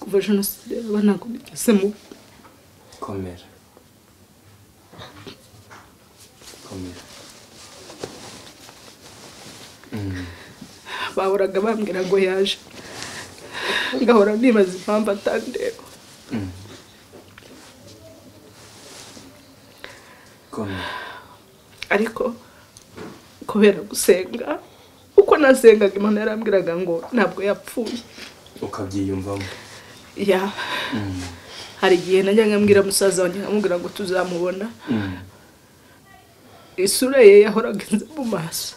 kuva jenoside yaba ntabwo bigeze mu komera bahoraga bambwira ngo yaje ngahora nibaza impamvu atandeba ariko kubera gusenga uko nasengaga Imana yarambwiraga ngo ntabwo yapfuye ukabyiyumvamo hari igihe najyaga mbwira musaza wanjye nkamubwira ngo tuzamubona isura ye yahoraga inze mu maso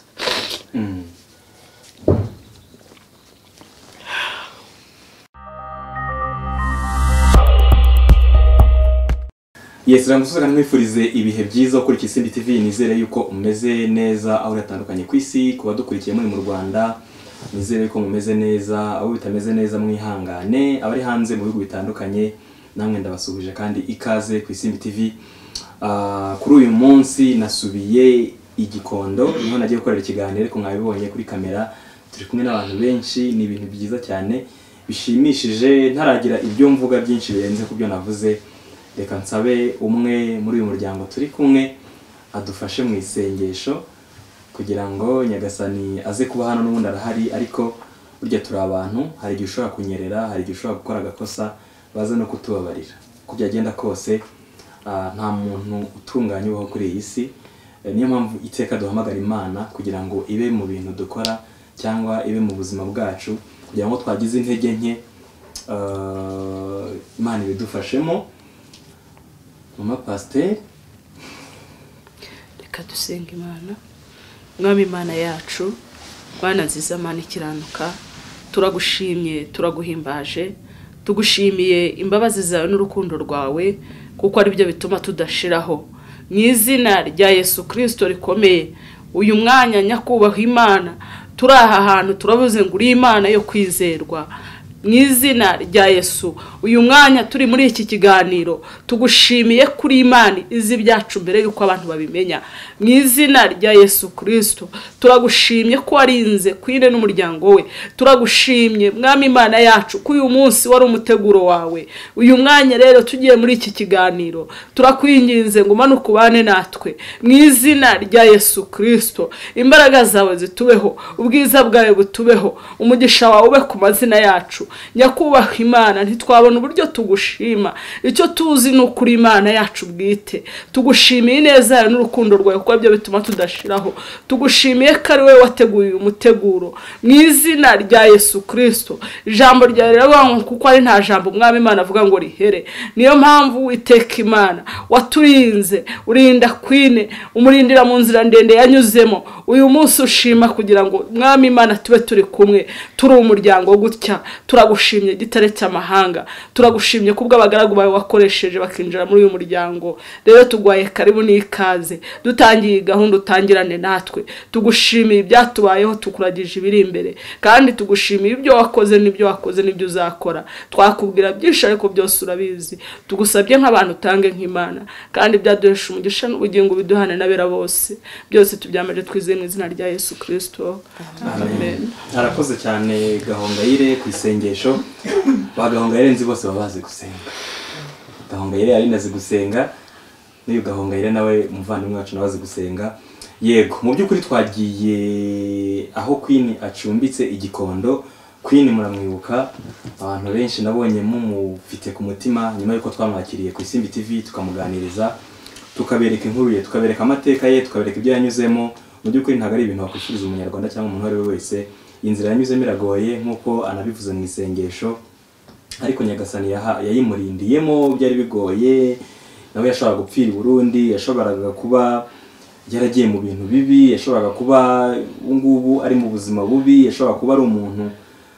Yes, ramusuzana mwifurize ibihe byiza kuri Kisimbi TV. Nizere yuko umeze neza aho uratandukanye ku isi, kuba dukurikiye muri mu Rwanda nizere yuko mumeze neza, aho bitameze neza mwihangane, abari hanze mu bihugu bitandukanye namwe ndabasuhuje kandi ikaze ku Kisimbi TV. Kuri uyu munsi nasubiye igikondo, niho nagiye gukorera ikiganiro ariko mwabibonye kuri kamera turi kumwe n'abantu benshi, ni ibintu byiza cyane bishimishije. Ntaragira ibyo mvuga byinshi birenze ku byo navuze, reka nsabe umwe muri uyu muryango turi kumwe adufashe mu isengesho kugira ngo Nyagasani aze kuba hano n'ubundi arahari, ariko burya turi abantu, hari igihe ushobora kunyerera, hari igihe ushobora gukora agakosa, baza no kutubabarira. Uko byagenda kose nta muntu utunganye ubaho kuri iyi si, niyo mpamvu iteka duhamagara Imana kugira ngo ibe mu bintu dukora cyangwa ibe mu buzima bwacu, kugira ngo twagize intege nke Imana ibidufashemo. Mama Pasteur, reka dusenga Imana. Mwami Imana yacu, Bwana nziza Mana ikiranuka, turagushimye, turaguhimbaje, tugushimiye imbabazi zawe n'urukundo rwawe, kuko ari byo bituma tudashiraho. Mu izina rya Yesu Kristo rikomeye, uyu mwanya nyakubahwa Imana, turi aha hantu turavuze ngo uri Imana yo kwizerwa. Mu izina rya Yesu, uyu mwanya turi muri iki kiganiro tugushimiye kuri Imana izi byacu mbere yuko abantu babimenya. Mu izina rya Yesu Kristo turagushimye ko warinze kwine n'umuryango we. Turagushimye Mwami Imana yacu ko uyu munsi wari umuteguro wawe. Uyu mwanya rero tugiye muri iki kiganiro turakwinginze ngo manuka ubane natwe. Mu izina rya Yesu Kristo imbaraga zawe zitubeho, ubwiza bwawe butubeho, umugisha wawe ube ku mazina yacu. Nyakubahwa Imana, ntitwabona uburyo tugushima, icyo tuzi ni ukuri Imana yacu bwite. Tugushimiye neza yawe n'urukundo rwawe, kuko byo bituma tudashiraho. Tugushimiye ko ari wowe wateguye umuteguro. Mu izina rya Yesu Kristo, ijambo ryawe riravuga kuko ari nta jambo Mwami Imana avuga ngo rihere. Niyo mpamvu Uwiteka Imana waturinze, urinda kwine, umurindira mu nzira ndende yanyuzemo. Uyu munsi ushima kugira ngo Mwami Imana tube turi kumwe, turi umuryango gutya. Turagushimye gitare cy'amahanga, turagushimye kubwo abagaragu bawe wakoresheje bakinjira muri uyu muryango. Rero tugwaye karibu n'ikaze, dutangiye gahunda utangirane natwe. Tugushimiye ibyatubayeho, tukuragije ibiri imbere, kandi tugushimiye ibyo wakoze n'ibyo wakoze n'ibyo uzakora. Twakubwira byinshi ariko byose urabizi. Tugusabye nk'abantu utange nk'Imana, kandi byaduhesha umugisha n'ubugingo biduhane n'abera bose. Byose tubyamaje twizeye mu izina rya Yesu Kristo, amen. Harakoze cyane Gahongayire ku isengesho. Ba Gahongayire nzi bose babazi gusenga. Gahongayire ari nazi gusenga, niyo Gahongayire nawe umuvandimwe wacu nabazi gusenga. Yego, mu by'ukuri twagiye aho Queen acumbitse igikondo. Queen muramwibuka, abantu benshi nabonye mumufite ku mutima nyuma yuko twamwakiriye ku Kisimbi TV tukamuganiriza, tukabereka inkuru ye, tukabereka amateka ye, tukabereka ibyo yanyuzemo. Mu by'ukuri ntago ari ibintu wakwishuriza umunyarwanda cyangwa umuntu ari we wese. Inzira yanyuzemo iragoye nkuko anabivuze mu isengesho, ariko Nyagasani yayimurindiyemo. Byari bigoye, nawe yashoboraga gupfira i Burundi, yashoboraga kuba yaragiye mu bintu bibi, yashoboraga kuba ngubu ari mu buzima bubi, yashoboraga kuba ari umuntu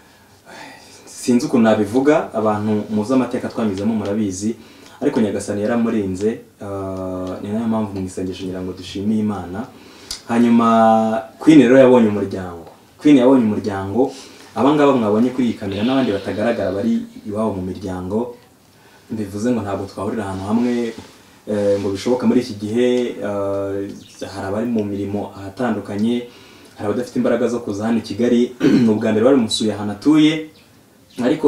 sinzi uko nabivuga. Abantu muzi amateka twanyuzemo murabizi, ariko Nyagasani yaramurinze. Ni nayo mpamvu mu isengesho ngira ngo dushimiye Imana. Hanyuma Queen rero yabonye umuryango. Queen yabonye umuryango, abangaba mwabonye kuri iyi kamera n'abandi batagaragara bari iwabo mu miryango. Mbivuze ngo ntabwo twahurira ahantu hamwe ngo bishoboka muri iki gihe. Hari abari mu mirimo ahatandukanye, hari abadafite imbaraga zo kuza hano i Kigali. N'ubwa mbere bari musuye ahantu atuye, ariko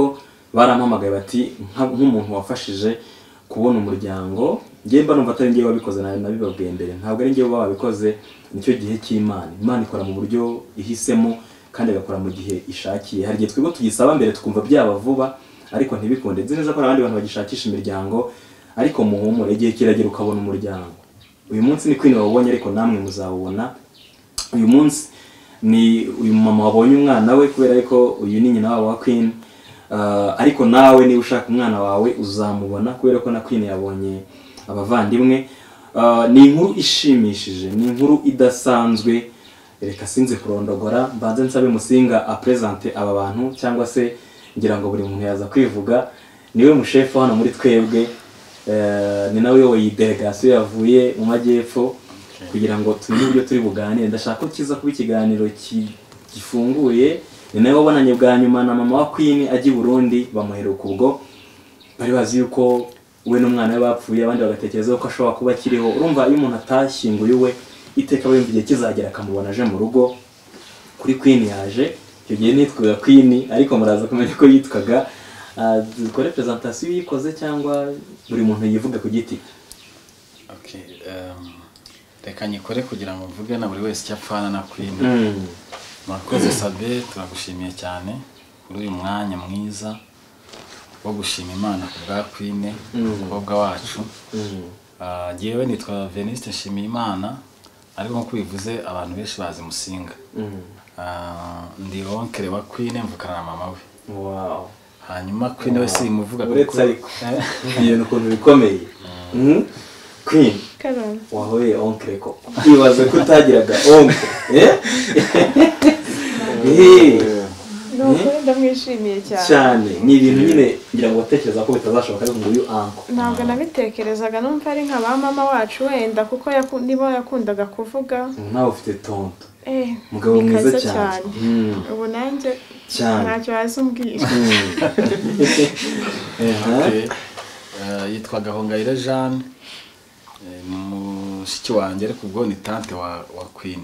barampamagaye bati nk'umuntu wafashije kubona umuryango, njye mba numva atari njye wabikoze, nabibabwiye mbere, ntabwo ari njye wabikoze, nicyo gihe cy'Imana. Imana ikora mu buryo ihisemo kandi igakora mu gihe ishakiye. Hari igihe twebwe tugisaba mbere tukumva byaba vuba ariko ntibikunde. Nzi neza ko abandi bantu bagishakisha imiryango, ariko muhumure, igihe kiragera ukabona umuryango. Uyu munsi ni Queen wabonye, ariko namwe muzawubona. Uyu munsi ni uyu mama wabonye umwana we, kubera ko uyu ni nyina wabo wa Queen. Ariko nawe niba ushaka umwana wawe uzamubona, kubera ko na Queen yabonye abavandimwe. Ni inkuru ishimishije, ni inkuru idasanzwe. Reka sinze kurondogora, mbanze nsabe Musinga apresente aba bantu, cyangwa se ngira ngo buri muntu yaza kwivuga. Niwe mushefu hano muri twebwe, ni nawe uyoboye delegation yavuye mu majyepfo, kugira ngo tumenye uburyo turi buganire. Ndashaka ko kiza kuba ikiganiro gifunguye. Ni nawe wabonanye bwa nyuma na mama wa Queen ajya i Burundi, bamuheruka ubwo bari bazi yuko we n'umwana we bapfuye, abandi bagatekereza ko ashobora kuba akiriho. Urumva iyo umuntu atashyinguye we, iteka wumva igihe kizagera akamubona aje mu rugo. Kuri Queen yaje, icyo gihe nitwaga Queen, ariko muraza kumenya ko yitwaga. Dukore presentation yikoze cyangwa buri muntu yivuga ku giti? Okay, reka nyikore kugira ngo mvuge na buri wese cyapfana na Queen. Murakoze Sabe, turagushimiye cyane kuri uyu mwanya mwiza wo gushima Imana ku bwa Queen, umukobwa wacu. Jewe nitwa Veniste Nshimiyimana, ariko nko bivuze abantu benshi bazi Musinga. Ndi onkere wa Queen, mvukana na mama we. Wow. Hanyuma Queen we simuvuga kuko iyo nukuntu bikomeye. Queen wahoye onkere ko ibaze ko utagiraga onkere. Ndamwishimiye cyane. Ni ibintu nyine ngira ngo watekereza ko bitazashoboka, ariko ngo uyu uncle. Ntabwo nabitekerezaga, numva ari nka ba mama wacu wenda, kuko nibo yakundaga kuvuga. Nawe ufite tonto. Mugabo mwiza cyane. Ubu nanjye ntacyo wazi umbwira. Yitwa Gahongayire Jeanne, ni mushiki wanjye, ariko ubwo ni tante wa Queen.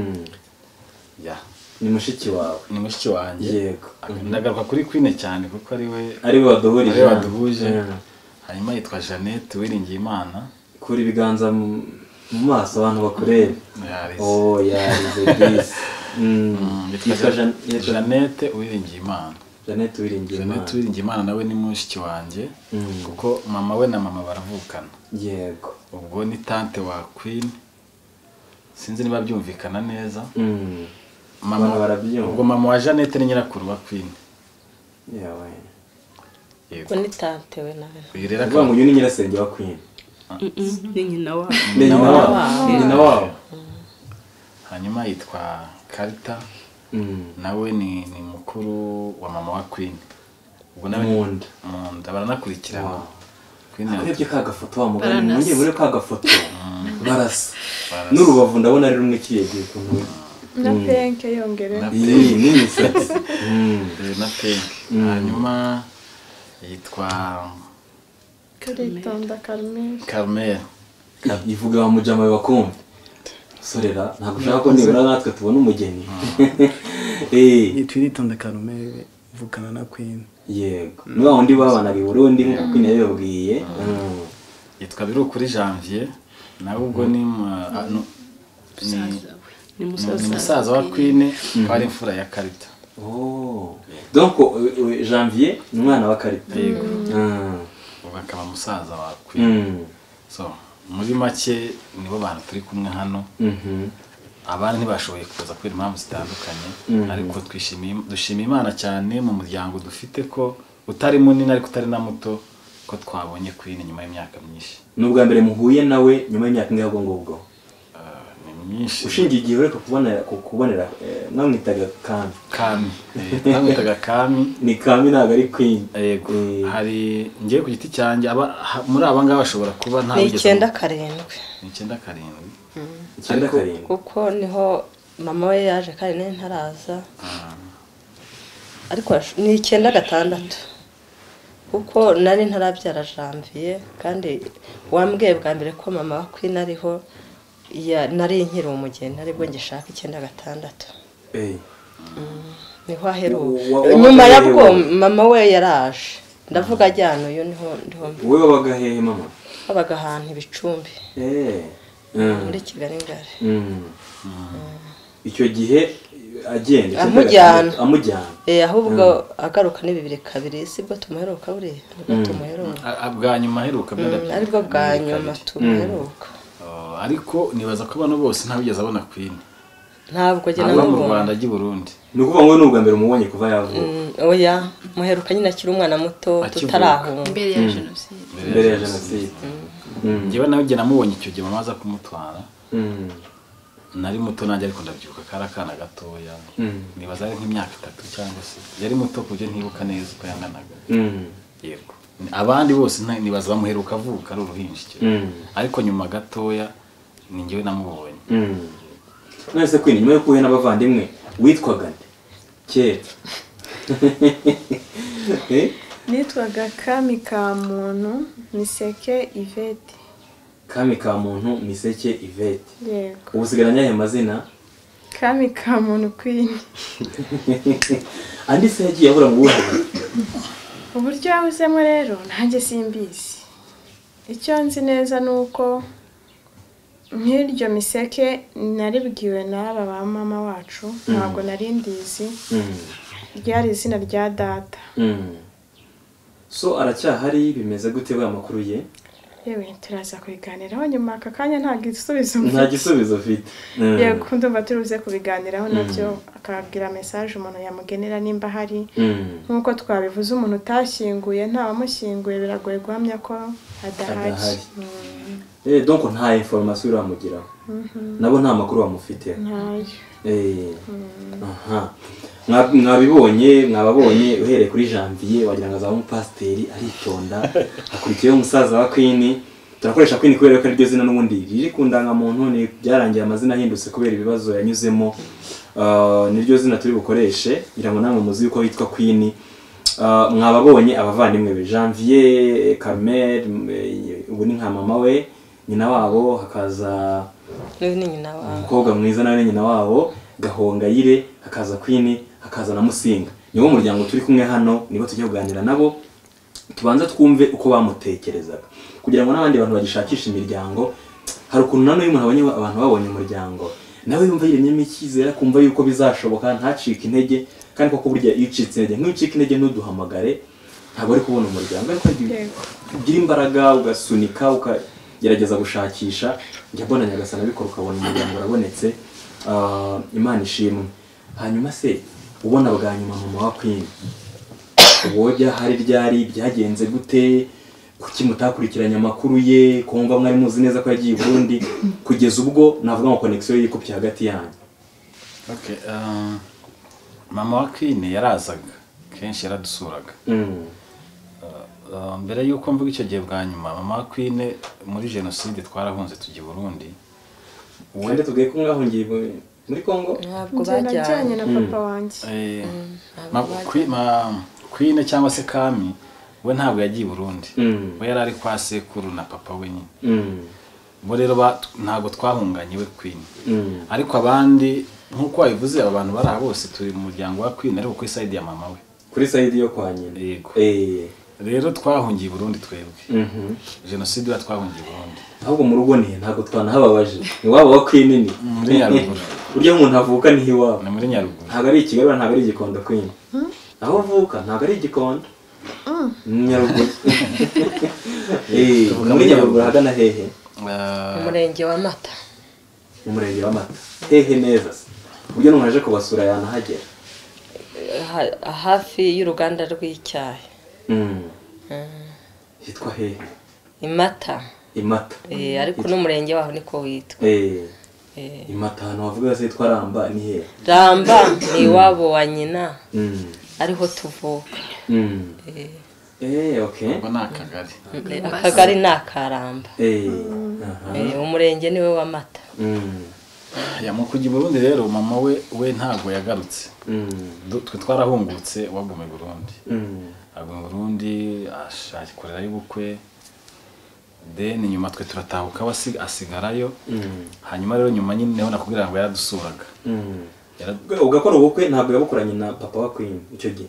Ni mushiki wawe? Ni mushiki wanjye. Yego. Ndagaruka kuri Queen cyane kuko ari we waduhurije. Hanyuma yitwa Jeannette Uwiringiyimana. Kuri ibiganza mu maso abantu bakureba. Yarize this. Yitwa Jeannette Uwiringiyimana. Jeannette Uwiringiyimana nawe ni mushiki wanjye, kuko mama we na mama baravukana. Yego. Ubwo ni tante wa Queen. Sinzi niba byumvikana neza. Mama barabyumva. Ubwo mama wa Jeannette ni nyirakuru wa Queen. Yawe. Yego. Ni tante we nawe. Rero akaba ngo ni nyirasenge wa Queen. Ni nyina wa. Ni nyina wa. Hanyuma yitwa Karita. Nawe ni mukuru wa mama wa Queen. Ubwo nawe munda baranakurikirana. Queen arebye ka gafoto wa mugani, mungiye muri ka gafoto. Barasa. N'urubavu ndabona ari rumwe kiyegeye kuntu. Na penke yongere. Ni misatsi. Na penke. Hanyuma yitwa Karitonda Carmel. Ivuga wa mujama bakumva. Sorera, ntabwo ushaka ko nibura natwe tubona umugeni. Yitwa Carmel, vukana na Queen. Yego. Niba wundi babanaga i Burundi nk'uko Queen yabibabwiye. Yitwa Birukuri Janvier, nawe ubwo ni musaza wa Queen, ari imfura ya Karita. Donc Janvier ni umwana wa Karita. Yego. Ubwo akaba musaza wa Queen. So muri make nibo bantu turi kumwe hano. Abana ntibashoboye kuza kubera impamvu zitandukanye, ariko dushimiye Imana cyane mu muryango dufite ko utari munini ariko utari na muto, ko twabonye Queen nyuma y'imyaka myinshi. N'ubwa mbere muhuye nawe nyuma y'imyaka ingahe ngubwo? Ni myinshi. Ushingiye igihe ureka kubonera mwamwitaga Kami. Mwamwitaga Kami. Ni Kami ntabwo ari Queen. Yego. Hari ngiye ku giti cyanjye muri aba ngaba bashobora kuba nta bigeze. Ni 97. Ni 97. Kuko niho mama we yaje kandi nari ntaraza. Ariko ni 96. Kuko nari ntarabyara Janvier, kandi wambwiye bwa mbere ko mama wa Queen ariho, nari nkiri umugeni, aribwo ngishaka 96. niho aheruka nyuma yabwo mama we yaraje ndavuga ajyana uyu niho wowe wabaga hehe mama wabaga ahantu ibicumbi muri Kigali ngari icyo gihe agenda amujyana ahubwo agaruka ni 2 sibwo tumuheruka buriya nibwo tumuheruka bwa nyuma aheruka aribwo bwa nyuma tumuheruka ariko nibaza ko bano bose ntabigeze abona Queen ntabwo jye nabo mu Rwanda ajye Burundi ni ukuvuga ngo n'ubwa mbere umubonye kuva yavuka oya muheruka nyine akiri umwana muto tutarahunga mbere ya jenoside njyewe nawe jye namubonye icyo gihe mama aza kumutwara nari muto nanjye ariko ndabyibuka karakana gatoya nibaza ari nk'imyaka 3 cyangwa se yari muto kuje ntibuka neza uko yanganaga yego abandi bose nibaza bamuheruka avuka ari uruhinjike ariko nyuma gatoya ni njyewe namubonye nese Queen nyuma yo kuhe n'abavandimwe witwaga nde kera nitwaga Kami ka muntu Miseke Yvette Kami ka muntu Miseke Yvette yego ubusigaranye ayo mazina Kami ka muntu Queen andi se yagiye abura mu buhe uburyo yabuzemo rero nanjye simbizi icyo nzi neza nuko nk'iryo Miseke naribwiwe n'aba ba mama wacu ntabwo nari ndizi ryari izina rya data so aracyahari bimeze gute ba makuru ye yewe turaza kubiganiraho nyuma aka kanya nta gisubizo ufite yego ndumva turuze kubiganiraho nabyo akabwira message umuntu yamugenera nimba hari nkuko twabivuze umuntu utashyinguye nta wamushyinguye biragoye guhamya ko adahari donc nta information uramugiraho nabo nta makuru bamufite mwababonye uhereye kuri Janvier wagira ngo azaba umupasiteri aritonda akurikiyeho umusaza wa Queen turakoresha Queen kubera ko ari ryo zina n'ubundi riri kundanga muntu ni byarangiye amazina ahindutse kubera ibibazo yanyuzemo niryo zina turi bukoreshe ngira ngo namwe muzi uko yitwa Queen mwababonye abavandimwe be Janvier Carmel ubu ni nka mama we nyina wabo hakaza nyina wabo umukobwa mwiza nawe nyina wabo Gahongayire hakaza Queen hakaza na Musinga niwo muryango turi kumwe hano nibo tujye kuganira nabo tubanza twumve uko bamutekerezaga kugira ngo n'abandi bantu bagishakisha imiryango hari ukuntu nano y'umuntu abonye abantu babonye umuryango nawe yumva yiremyemo icyizere kumva yuko bizashoboka ntacike intege kandi koko burya iyo ucitse intege nk'ucika intege ntuduhamagare ntabwo ari kubona umuryango ariko ugira imbaraga ugasunika ukagerageza gushakisha njya mbona Nyagasana bikora ukabona umuryango urabonetse Imana ishimwe hanyuma se ubona bwa nyuma mama wa Queen wojya hari ryari byagenze gute kuki mutakurikiranya amakuru ye kumva mwari muzi neza ko yagiye Burundi kugeza ubwo navuga ngo connection yikupye hagati yanyu okay mama wa Queen yarazaga kenshi yaradusuraga mbere yuko mvuga icyo gihe bwa nyuma mama wa Queen muri jenoside twarahunze tujye Burundi wende tugiye kumwahungiye muri Kongo ntabwo bajyanye na papa wanjye Queen cyangwa se Kami we ntabwo yagiye Burundi we yarari kwa sekuru na papa we nyine bo rero ntabwo twahunganye we Queen ariko abandi nkuko wabivuze aba bantu bari bose turi mu muryango wa Queen ariko kuri side ya mama we kuri side yo kwa nyina yego rero twahungiye Burundi twebwe jenoside ya twahungiye Burundi ahubwo mu rugo ni ntabwo twanahababaje ni wabo wa Queen ni muri Nyaruguru urya umuntu avuka ni hiwabo ni muri Nyaruguru ntabwo ari Kigali ntabwo ari Gikondo Queen aho avuka ntabwo ari Gikondo Nyaruguru muri Nyaruguru hagana hehe umurenge wa Mata umurenge wa Mata hehe neza buryo n'umwaje kubasura yanahagera hafi y'uruganda rw'icyayi hitwa hehe Imata ariko n'umurenge waho niko witwa Imata hano bavuga se yitwa Ramba ni hehe Ramba ni wabo wa nyina ariho tuvuka okay ubwo nakagari akagari nakaramba umurenge niwe wa Mata yamukujya Burundi rero mama we ntago yagarutse twe twarahungutse wagume Burundi agwe Burundi ashakorera y'ubukwe then nyuma twe turatahuka asigarayo hanyuma rero nyuma nyine naho nakubwira ngo yaradusuraga ugakora ubukwe ntabwo yabukoranye na papa wa Queen icyo gihe.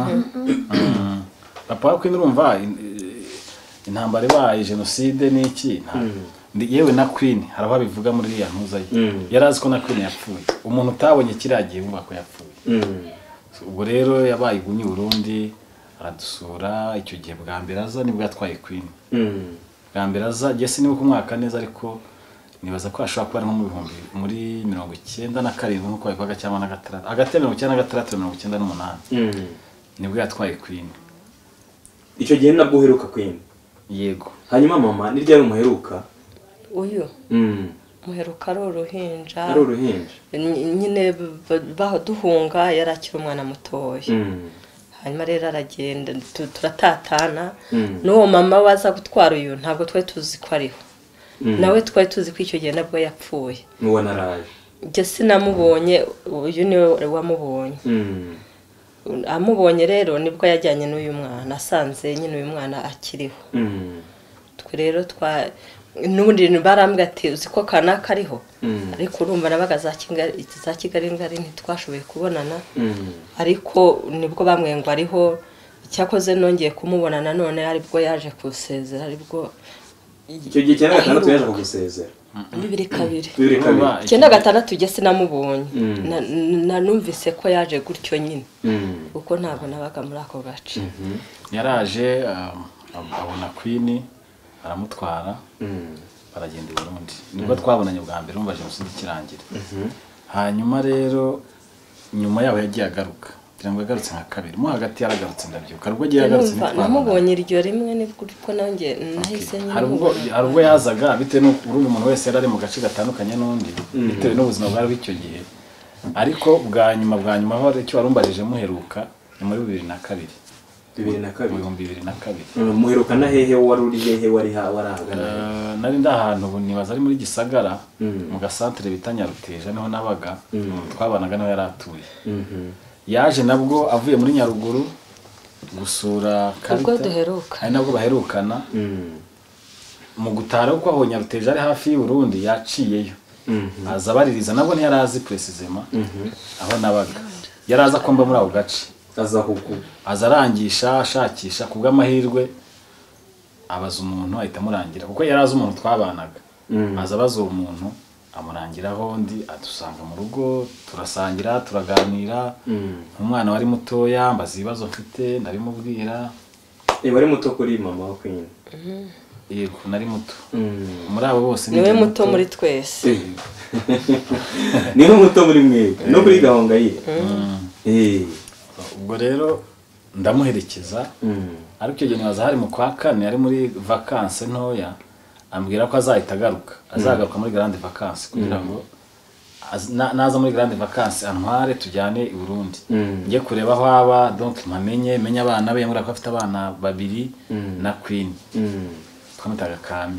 Papa wa Queen urumva intambara ibaye jenoside n'iki yewe na Queen hari aho bivuga muri iriya ntuza ye yarazi ko na Queen yapfuye umuntu utabonye kiriya gihe wumva ko yapfuye. Ubwo rero yabaye igumye Burundi aradusura icyo gihe bwa mbere aza nibwo yatwaye Queen. Bwa mbere aza gese niba ku mwaka neza ariko nibaza ko ashobora kuba ari nko mu bihumbi muri 97 nkuko bivuga cyangwa na gatandatu hagati ya 96 na 98 nibwo yatwaye Queen. Icyo gihe nabwo uheruka Queen. Yego. Hanyuma mama ni ryari umuheruka? Uyu muheruka ari uruhinja. Ari uruhinja. Nyine duhunga yarakira umwana mutoya. Hanyuma rero aragenda turatatana n'uwo mama waza gutwara uyu ntabwo twari tuzi ko ariho. Nawe twari tuzi ko icyo gihe nabwo yapfuye. Nuwo naraje. Njye sinamubonye uyu niwe wamubonye. Amubonye rero nibwo yajyanye n'uyu mwana asanze nyine uyu mwana akiriho. Twe rero n'ubundi barambwira ati uzi ko kanaka ariho ariko urumva nabaga za Kigali ngari ntitwashoboye kubonana ariko nibwo bamwe ngo ariho icyakoze nongeye kumubona nanone aribwo yaje kusezera aribwo icyo gihe cyane gatandatu yaje kugusezera 2002 cyenda gatandatu ujye sinamubonye nanumvise ko yaje gutyo nyine kuko ntabwo nabaga muri ako gace. Yaraje abona Queen aramutwara baragenda i Burundi nibwo twabonanye bwa mbere umva jenoside ikirangira. Hanyuma rero nyuma yaho yagiye agaruka cyangwa yagarutse nka kabiri mo hagati yaragarutse ndabyuka rwo giye yagarutse namubonye iryo rimwe nibwo ko nanjye nahise nyine hari ubwo yazaga bitewe n'uko uri umuntu wese yari ari mu gace gatandukanye n'undi bitewe n'ubuzima bwari bw'icyo gihe ariko bwa nyuma aho icyo warumbarije muheruka ni muri 2002 muheruka na hehe wari uri hehe warahagana nari ndahantu ubu nibaza ari muri Gisagara mu gasantere bita Nyaruteja niho nabaga twabanaga naho yaratuye. Yaje nabwo avuye muri Nyaruguru gusura Karita ubwo duheruka ari nabwo baherukana mu gutara uko aho Nyaruteja ari hafi y'u Burundi yaciyeyo aza baririza nabwo ntiyarazi precisement aho nabaga yaraza komba muri abo gace aza arangisha ashakisha kubw'amahirwe abaza umuntu ahita murangira kuko yarazi umuntu twabanaga aza abaza uwo muntu amurangiraho ndi adusanga mu rugo turasangira turaganira umwana wari mutoya mbaza ibibazo mfite ndabimubwira. Wari muto kuri mama wa Queen? Yego nari muto muri abo bose niwe muto muri twese. Niwe muto muri mwebwe no kuri Gahongayire. Ubwo rero ndamuherekeza ariko icyo gihe nibaza hari mu kwa kane ari muri vacances ntoya ambwira ko azahita azagaruka muri grande vacances kugira ngo naza muri grande vacances antware tujyane i Burundi ngiye kureba aho aba donc menye abana be yambwira ko afite abana babiri na Queen twamutaga Kami.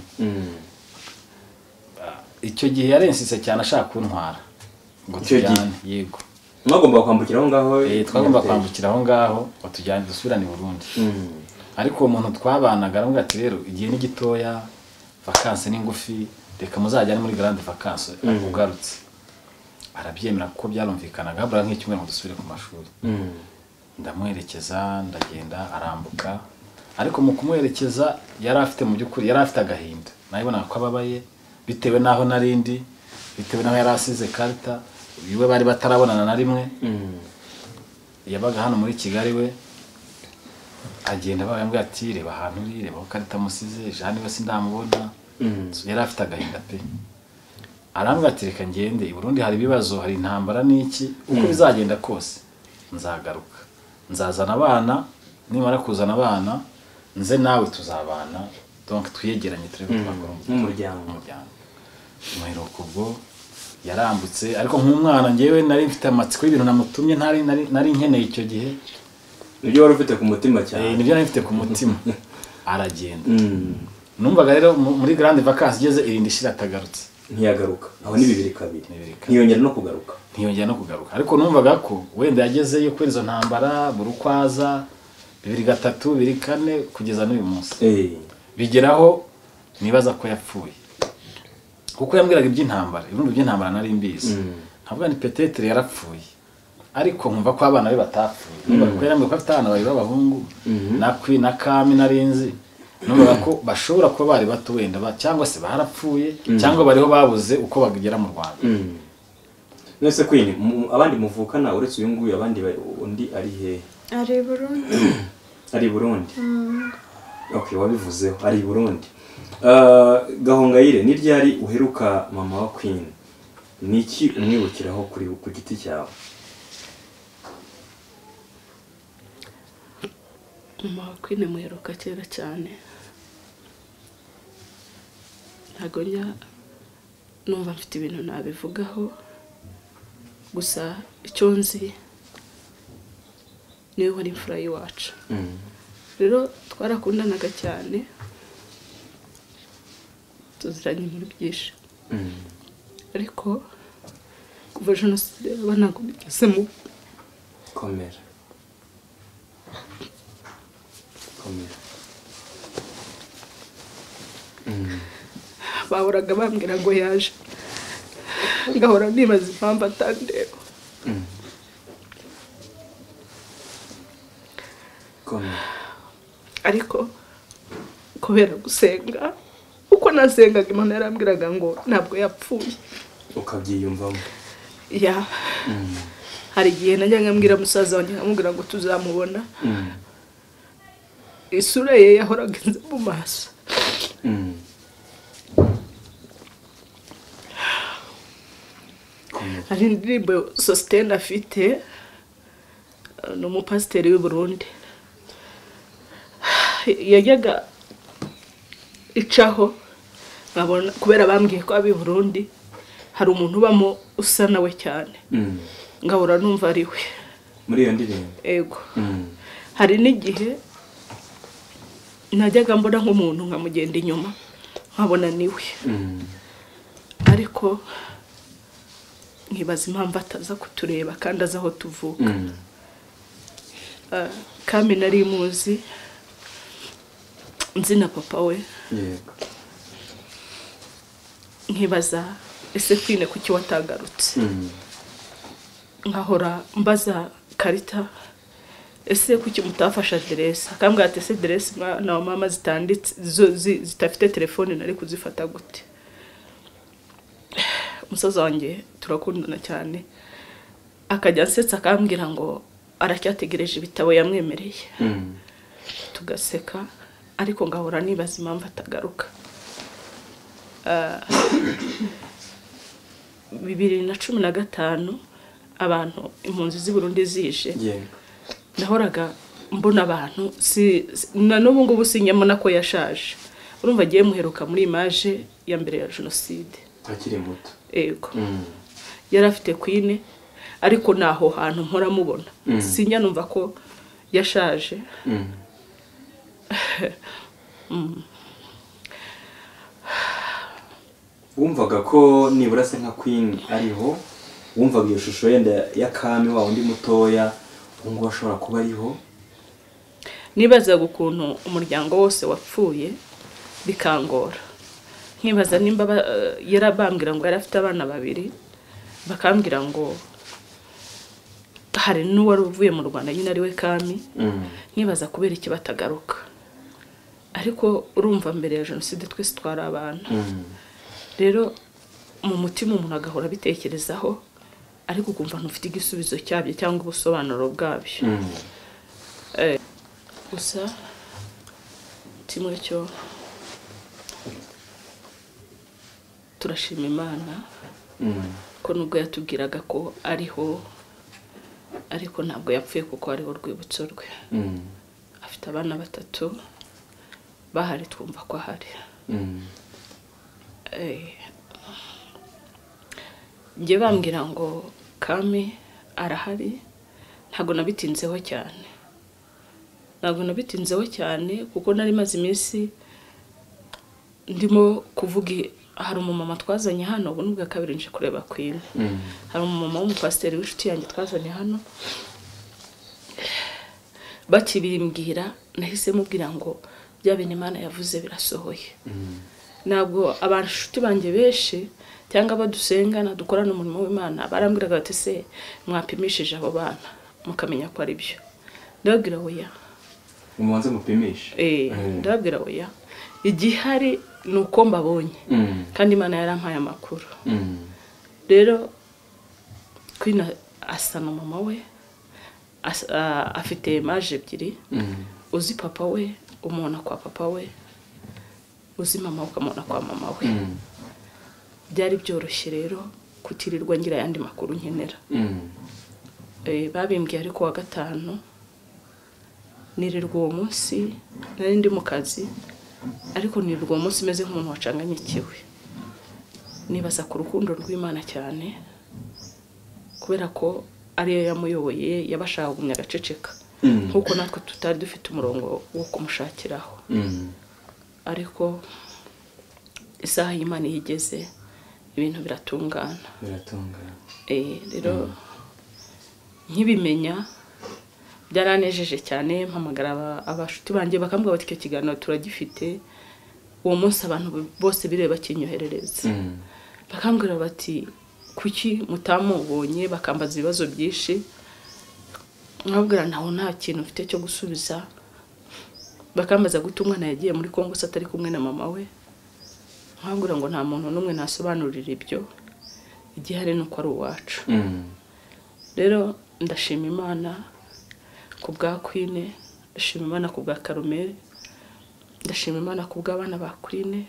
Icyo gihe yarensise cyane ashaka kuntwara ngo tujyane. Yego mwagomba kwambukira aho ngaho. Twagomba kwambukira aho ngaho batujyane dusubirane i Burundi ariko uwo muntu twabanaga aramubwira ati rero igihe ni gitoya vacances ni ngufi reka muzajyane muri grande vacances ugarutse. Arabyemera kuko byarumvikanaga habura nk'icyumweru ngo dusubire ku mashuri. Ndamuherekeza ndagenda arambuka ariko mu kumuherekeza yari afite mu by'ukuri yari afite agahinda nayibona ko ababaye bitewe naho narindi bitewe naho yari asize Karita biwe bari batarabonana na rimwe. Yabaga hano muri Kigali we agenda bayambwira ati reba ahantu uri reba Karita musize Jeanne we sindamubona. Yari afite agahinda pe arambwira ati reka ngende i Burundi hari ibibazo hari intambara n'iki uko bizagenda kose nzagaruka nzazana abana nimara kuzana abana nze nawe tuzabana donc twiyegeranye turi umuryango. Muheruka ubwo yarambutse ariko nk'umwana ngewe nari mfite amatsiko y'ibintu namutumye nari nkeneye icyo gihe nibyo wari ufite ku mutima cyane. Nibyo nari mfite ku mutima. Aragenda numvaga rero muri grande vacances igeze irindi shira atagarutse ntiyagaruka aho ni 2002 ntiyongera no kugaruka ariko numvaga ko wenda yagezeyo kuri izo ntambara burukwaza 2003 2004 kugeza n'uyu munsi bigeraho nibaza ko yapfuye kuko yambwiraga iby'intambara ibintu by'intambara nari mbizi ntabwo ni petetre yarapfuye ariko nkumva ko abana be batapfuye kubera ko afite abana bari b'abahungu na Kami narinzi numva ko bashobora kuba bari bato wenda cyangwa se barapfuye cyangwa bariho babuze uko bagera mu Rwanda. Nese Queen abandi muvukana uretse uyu nguyu abandi undi ari he? Ari Burundi. Ari Burundi. Okay, wabivuzeho ari Burundi. Gahongayire ni ryari uheruka mama wa Queen? Niki umwibukiraho kuri ku giti cyawe? Mama wa Queen muheruka kera cyane. Ntago numva mfite ibintu nabivugaho. Gusa icyo nzi niwe wari imfura y'iwacu. Rero twarakundanaga cyane. Tuziranye muri byinshi. Ariko kuva jenoside banago bigesemo komera. Bahoraga bambwira ngo yaje. Ngahora nibaza impamvu atandeba. Ariko kubera gusenga uko nasengaga Imana yarambwiraga ngo ntabwo yapfuye. Ukabyiyumvamo. Ya. Hari igihe najyaga mbwira musaza wanjye nkamubwira ngo tuzamubona. Isura ye yahoraga inze mu maso. Hari indirimbo Sostene afite n'umupasiteri w'i Burundi. Yajyaga icaho nkabona kubera bambwiye ko abi Burundi hari umuntu bamo usa nawe cyane. Ngahora numva ari we. Muri iyo ndirimbo. Ego. Hari n'igihe najyaga mbona nk'umuntu nkamugenda inyuma nkabona niwe. Ariko nkibaza impamvu ataza kutureba kandi aza aho tuvuka. Kami nari muzi nzi na papa we. Yego. Nkibaza ese Queen kuki watagarutse. Nkahora mbaza Karita ese kuki mutafasha address. Akambwira ati ese address na mama zitanditse zitafite telefone nari kuzifata gute. Umusaza wanjye turakundana cyane. Akajya ansetsa akambwira ngo aracyategereje ibitabo yamwemereye. Tugaseka ariko ngahora nibaza impamvu atagaruka. 2015 abantu impunzi z'i Burundi zije. Nahoraga mbona abantu na n'ubu ngubu sinyamona ko yashaje. Urumva agiye muheruka muri image ya mbere ya jenoside. Akiri muto. Ego. Yari afite Queen ariko naho hantu mpora mubona. Sinya numva ko yashaje. Wumvaga ko nibura se nka Queen ariho, wumvaga iyo shusho yenda ya Kami wa undi mutoya ngo ashobora kuba ariho. Nibazaga ukuntu umuryango wose wapfuye bikangora. Nkibaza nimba yarabambwira ngo yari afite abana babiri bakambwira ngo hari n'uwari uvuye mu Rwanda nyine ari we Kami. Nkibaza kubera iki batagaruka. Ariko urumva mbere ya jenoside twese twari abana. Rero mu mutima umuntu agahora bitekerezaho ariko ukumva ntufite igisubizo cyabyo cyangwa ubusobanuro bwabyo. Gusa kimwe cyo turashima Imana ko nubwo yatubwiraga ko ariho ariko ntabwo yapfuye kuko ariho urwibutso rwe. Afite abana 3 bahari twumva ko ahari. Nge bambwira ngo Kami arahari ntago nabitinzeho cyane. Kuko nari maze iminsi ndimo kuvuga hari umumama twazanye hano ubu nubwo kabiri nje kureba Queen. Hari umumama w'umupasiteri w'inshuti yanjye twazanye hano. Bakibimbwira nahise mubwira ngo bya bintu Imana yavuze birasohoye. ntabwo abashuti banjye benshi cyangwa abadusengana dukorana umurimo w'Imana barambwiraga bati se mwapimishije abo bana mukamenya ko ari byo. Ndababwira oya. Mubanze mupimishe. Ndababwira oya. Igihari ni uko mbabonye kandi Imana yarampaye amakuru. Rero Queen asa na mama we, afite maje ebyiri, uzi papa we umubona kwa papa we, uzi mama ukamubona kwa mama we. Byari byoroshye rero kutirirwa ngira yandi makuru nkenera. Babimbwiye ariko wa gatanu nirirwa uwo munsi nari ndi mu kazi, ariko nirirwa uwo munsi meze nk'umuntu wacanganyikiwe, nibaza ku rukundo rw'Imana cyane kubera ko ariyo yamuyoboye, yabashaka kugumya agaceceka nkuko natwe tutari dufite umurongo wo kumushakiraho. Ariko isaha y'Imana yigeze ibintu biratungana. Rero nkibimenya byaranejeje cyane, mpamagara abashuti banjye bakambwira bati icyo kiganiro turagifite. Uwo munsi abantu bose bireba bakinyoherereza, bakambwira bati kuki mutamubonye, bakambaza ibibazo byinshi. Nkabwira naho nta kintu mfite cyo gusubiza. Bakambaza gute umwana yagiye muri Kongo se atari kumwe na mama we. Nkabwira ngo nta muntu n'umwe nasobanurira ibyo, igihari nuko ari uwacu. Rero ndashima Imana ku bwa Queen, ndashima Imana ku bwa Carmel, ndashima Imana ku bw'abana ba Queen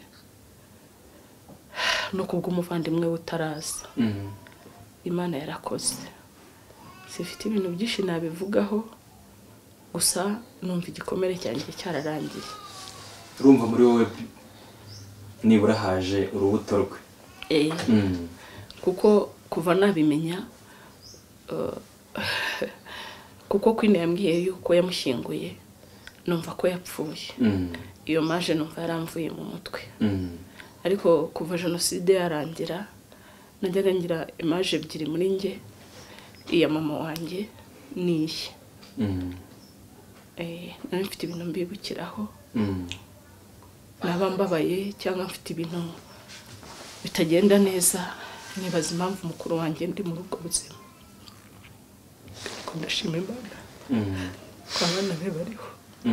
no ku bw'umuvandimwe utaraza. Imana yarakoze. Sifite ibintu byinshi nabivugaho, gusa numva igikomere cyanjye cyararangiye. Urumva muri wowe nibura haje urubuto rwe. Kuko kuva nabimenya kuko Queen yambwiye yuko yamushyinguye numva ko yapfuye. Iyo maje numva yaramvuye mu mutwe. Ariko kuva jenoside yarangira najyaga ngira imaje ebyiri muri nge, iya mama wanjye niye. Nari mfite ibintu mbibukiraho, naba mbabaye cyangwa mfite ibintu bitagenda neza, nibaza impamvu mukuru wanjye ndi muri ubwo buzima. Ndashima Imana ko abana be bariho.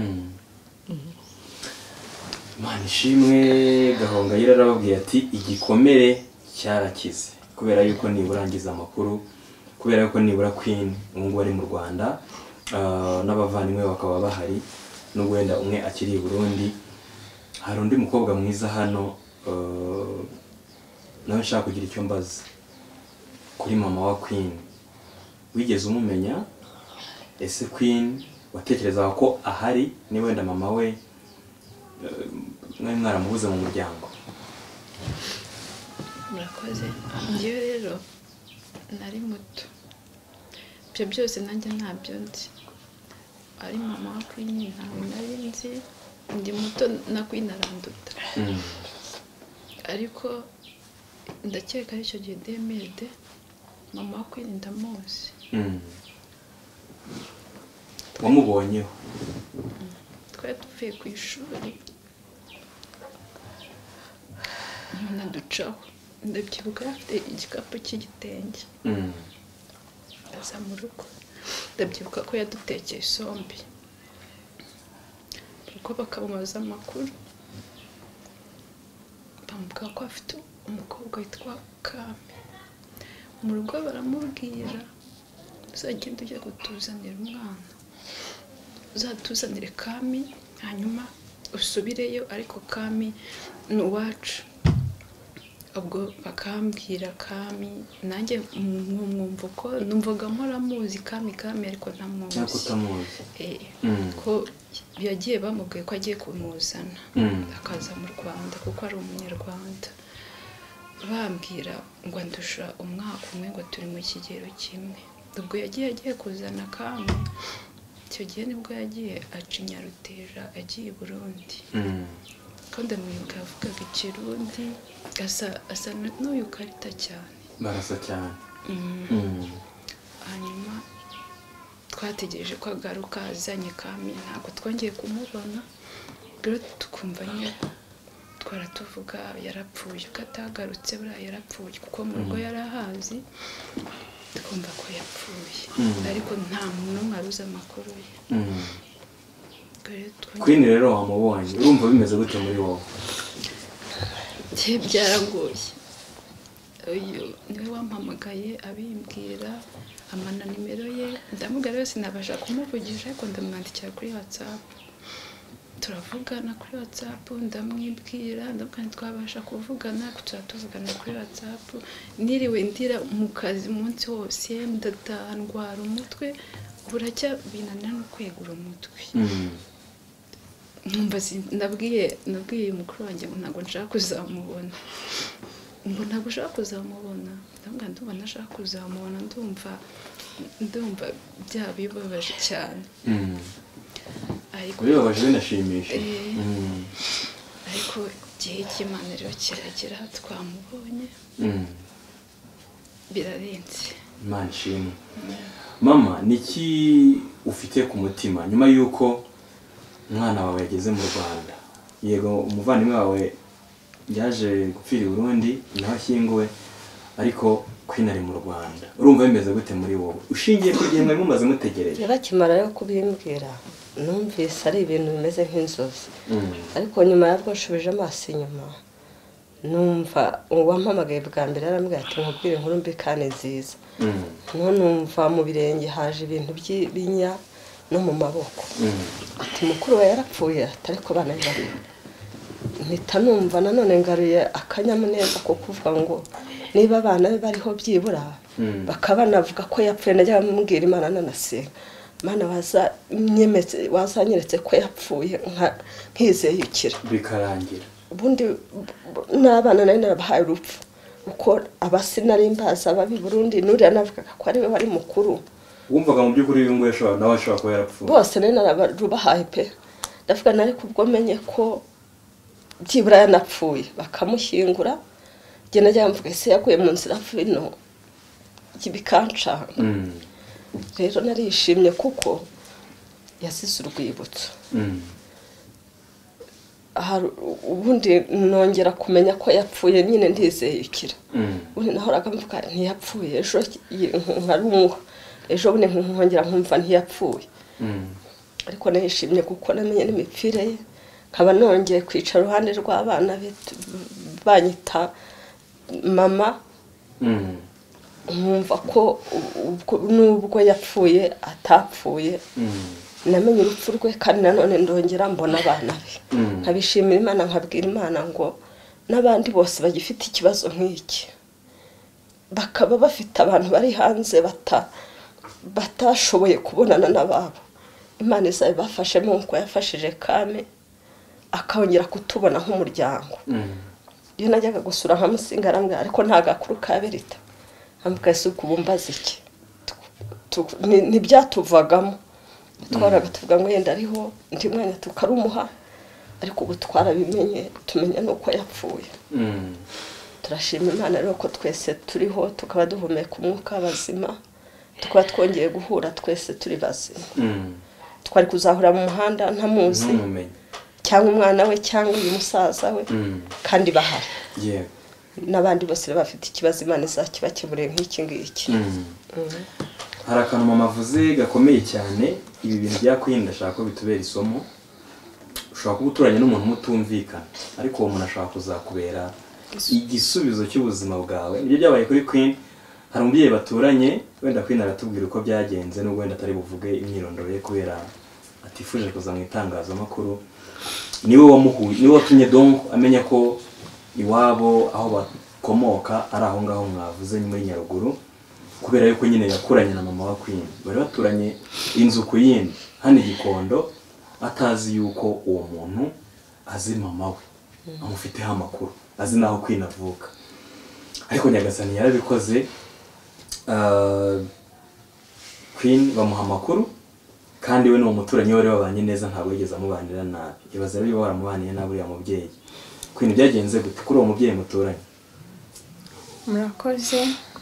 Imana ishimwe. Gahongayire arababwiye ati igikomere cyarakize kubera yuko niburangiza amakuru, kubera yuko nibura Queen ubu ari mu Rwanda, n'abavandimwe bakaba bahari, n'ubwo wenda umwe akiri i Burundi. Hari undi mukobwa mwiza hano nawe nshaka kugira icyo mbaza kuri mama wa Queen. Wigeze umumenya? Ese Queen watekerezaga ko ahari ni wenda mama we mwari mwaramubuze mu muryango? Murakoze. Njyewe rero nari muto, ibyo byose nanjye ntabyo nzi. Ari mama wa Queen ntawe nari nzi, ndi muto na Queen aranduta. Ariko ndakeka ari icyo gihe demede mama wa Queen ndamuzi. Wamubonyeho? Twari tuvuye ku ishuri naducaho, ndabyibuka afite igikapu cy'igitenge aza mu rugo. Ndabyibuka ko yadutekeye isombe, kuko bakamubaza amakuru bamubwira ko afite umukobwa witwa Kami. Mu rugo baramubwira uzagenda ujya kutuzanira umwana, uzatuzanire Kami hanyuma usubireyo, ariko Kami ni uwacu. Ubwo bakambwira Kami, nanjye mwumva ko numvaga mpora Kami ariko ntamuzi. Nako utamuzi? Ko yagiye bamubwiye ko agiye kumuzana akaza mu Rwanda kuko ari umunyarwanda. Bambwira ngo ndusha umwaka umwe, ngo turi mu kigero kimwe. Ubwo agiye kuzana Kami, icyo gihe nibwo yagiye aca Nyarutera agiye i Burundi. Kandi ndamwibuka yavugaga Ikirundi, asa n'uyu Karita cyane. Barasa cyane. Hanyuma twategereje ko agaruka azanye Kami, ntabwo twongeye kumubona. Rero tukumva nyine twara tuvuga yarapfuye uko atagarutse buriya yarapfuye kuko mu rugo yari ahazi twumva ko yapfuye ariko nta muntu n'umwe aruzi amakuru ye Queen rero wamubonye urumva bimeze gute muri wowe byaragoye uyu niwe wampamagaye abimbwira amana nimero ye ndamubwira rero sinabasha kumuvugisha ariko ndamwandikira kuri WhatsApp turavugana kuri WhatsApp ndamwibwira ndabwira twabasha kuvugana tuvugana kuri WhatsApp niriwe ndira mu kazi umunsi wose ndataha ndwara umutwe buracya binanira no kwegura umutwe numva nabwiye umukuru wanjye ngo ntabwo nshaka kuzamubona ngo ntabwo ushaka kuzamubona ndumva nashaka kuzamubona ndumva byaba bibabaje cyane bibabaje binashimishije ariko igihe cy'Imana rero kiragera twamubonye birarenze Imana ishimwe mama niki ufite ku mutima nyuma yuko umwana wawe yageze mu Rwanda yego umuvandimwe wawe yaje gupfira i Burundi naho ashyinguwe ariko Queen ari mu Rwanda urumva bimeze gute muri wowe ushingiye ku gihe mwari mumaze mutegereje yarakimara yo kubimbwira numvise ari ibintu bimeze nk'inzozi ariko nyuma yabwo nshubije amaso inyuma numva uwampamagaye bwa mbere yarambwira ati nkubwire inkuru mbi kandi nziza numva mu birenge haje ibintu by'ibinya no mu maboko ati mukuru we yarapfuye ariko bana bari mpita numva nanone ngaruye akanyamuneza ko kuvuga ngo niba abana be bariho byibura bakaba navuga ko yapfuye najya mubwira Imana nanasenga Mana wazanyeretse ko yapfuye nkizeyukira bikarangira ubundi n'abana nari narabahaye urupfu uko abasinari mbaza ababi Burundi nuriya navugaga ko ari we wari mukuru wumvaga mu by'ukuri uyu nguyu nawe ashobora kuba yarapfuye bose nari narabahaye pe ndavuga nari kubwo menye ko byibura yanapfuye bakamushyingura njye najya mvuga ese yaguye mu nzira vino y'ibikancanga rero narishimye kuko yasize urwibutso ubundi nongera kumenya ko yapfuye nyine ndizeyukira ubundi nahoraga mvuga ntiyapfuye ejo nkarumuha ejo bundi nkongera nkumva ntiyapfuye ariko narishimye kuko namenye n'imipfire ye nkaba nongeye kwicara uruhande rw'abana be banyita mama nkumva ko nubwo yapfuye atapfuye namenye urupfu rwe kandi nanone ndongera mbona abana be nkabishimira Imana nkabwira Imana ngo n'abandi bose bagifite ikibazo nk'iki bakaba bafite abantu bari hanze batashoboye kubonana n'ababo Imana izabibafashe nk'uko yafashije Kame akongera kutubona nk'umuryango iyo najyaga gusura nkamusinga arambwira ariko nta gakuru ka Berita ambwese ukubumbaza iki ntibyatuvagamo twaraga tuvuga ngo yenda ariho ndi mwanya tukarumuha ariko ubu twarabimenye tumenya nuko yapfuye turashima Imana rero ko twese turiho tukaba duhumeka umwuka bazima tukaba twongeye guhura twese turi bazima twari kuzahura mu muhanda ntamuzi cyangwa umwana we cyangwa uyu musaza we kandi bahari n'abandi bose bafite ikibazo Imana izakibakemurira nk'iki ngiki hari akantu mama avuze gakomeye cyane ibi bintu bya Queen ndashaka ko bitubera isomo ushobora kuba uturanye n'umuntu mutumvikana ariko uwo muntu ashobora kuzakubera igisubizo cy'ubuzima bwawe ibyo byabaye kuri Queen hari umubyeyi baturanye wenda Queen aratubwira uko byagenze n'ubwo wenda atari buvuge imyirondoro ye kubera atifuje kuza mu itangazamakuru niwe watumye donc amenya ko iwabo aho bakomoka ari aho ngaho mwavuze muri Nyaruguru kubera yuko nyine yakuranye na mama wa Queen bari baturanye inzu ku yindi hano Gikondo atazi yuko uwo muntu azi mama we amufiteho amakuru azi naho Queen avuka ariko Nyagasani yarabikoze Queen bamuha amakuru kandi we no muturanyi wari babanye neza ntabwo yigeze amubanira nabi ibaza rero baramubaniye nabi uriya mubyeyi Queen byagenze gute kuri uwo mubyeyi muturanye murakoze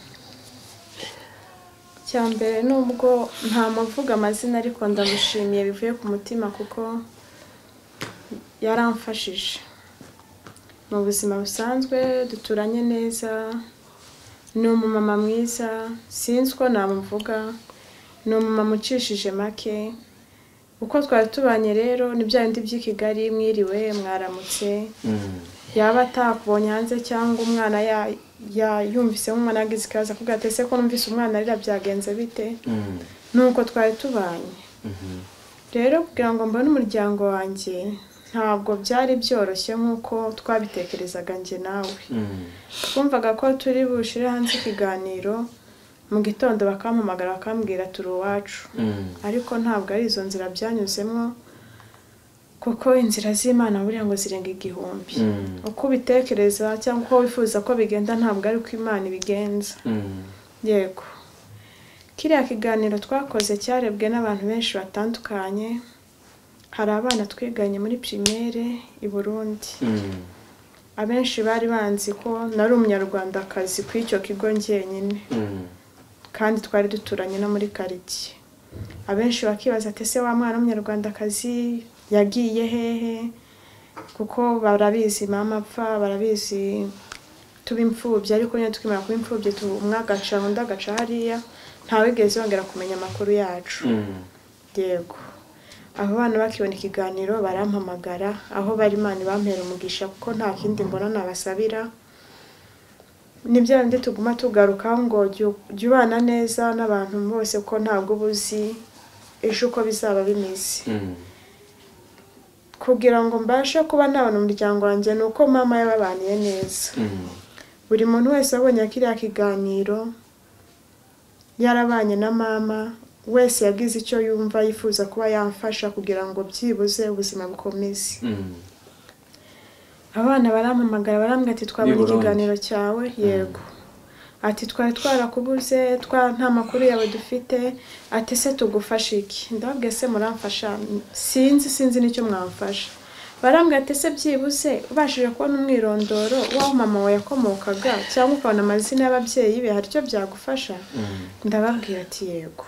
cyambere nubwo nta mavuga amazina ariko ndamushimiye bivuye ku mutima kuko yaramfashije mu buzima busanzwe duturanye neza, ni umumama mwiza, sinzi uko namuvuga, ni umumama ucishije make. Uko twari tubanye rero ni bya bindi by'i Kigali, mwiriwe mwaramutse, yaba atakubonye hanze cyangwa umwana yumvise nk'umwana yagize ikibazo akubwira ati ese ko numvise umwana arira byagenze bite, nuko twari tubanye. Rero kugira ngo mbone umuryango wanjye ntabwo byari byoroshye nk'uko twabitekerezaga njye nawe. Twumvaga ko turi bushire hanze ikiganiro, mu gitondo bakampamagara bakambwira turi uwacu, ariko ntabwo ari izo nzira byanyuzemo, kuko inzira z'Imana buriya ngo zirenga igihumbi. Uko ubitekereza cyangwa uko wifuza ko bigenda ntabwo ari uko Imana ibigenza. Yego, kiriya kiganiro twakoze cyarebwe n'abantu benshi batandukanye. Hari abana twiganye muri primaire i Burundi, abenshi bari banzi ko nari umunyarwandakazi ku icyo kigo njyenyine, kandi twari duturanye no muri quartier. Abenshi bakibaza ati ese wa mwana w'umunyarwandakazi yagiye hehe, kuko barabizi mama apfa, barabizi tuba imfubyi, ariko nyine tukimara kuba imfubyi umwe agaca undi agaca hariya, ntawigeze yongera kumenya amakuru yacu. Yego, abo bana bakibona ikiganiro barampamagara, aho bari Imana bampera umugisha, kuko nta kindi mbona nabasabira. Nibyo bindi tuguma tugarukaho ngo jya ubana neza n'abantu bose, ko ntabwo ubuzi ejo uko bizaba bimeze. Kugira ngo mbashe kuba nabona umuryango wanjye ni uko mama yababaniye neza. Buri muntu wese wabonye kiriya kiganiro yarabanye na mama wese yagize icyo yumva yifuza kuba yamfasha kugira ngo byibuze ubuzima bukomeze. Abana barampamagara barambwira ati twabonye ikiganiro cyawe. Yego, ati twari twarakubuze, nta makuru yawe dufite, ati se tugufasha iki? Ndababwiye se muramfasha, sinzi nicyo mwamfasha. Barambwira ati se byibuze ubashije kubona umwirondoro w'aho mama we yakomokaga cyangwa ukabona amazina y'ababyeyi be, hari icyo byagufasha? Ndababwira ati yego.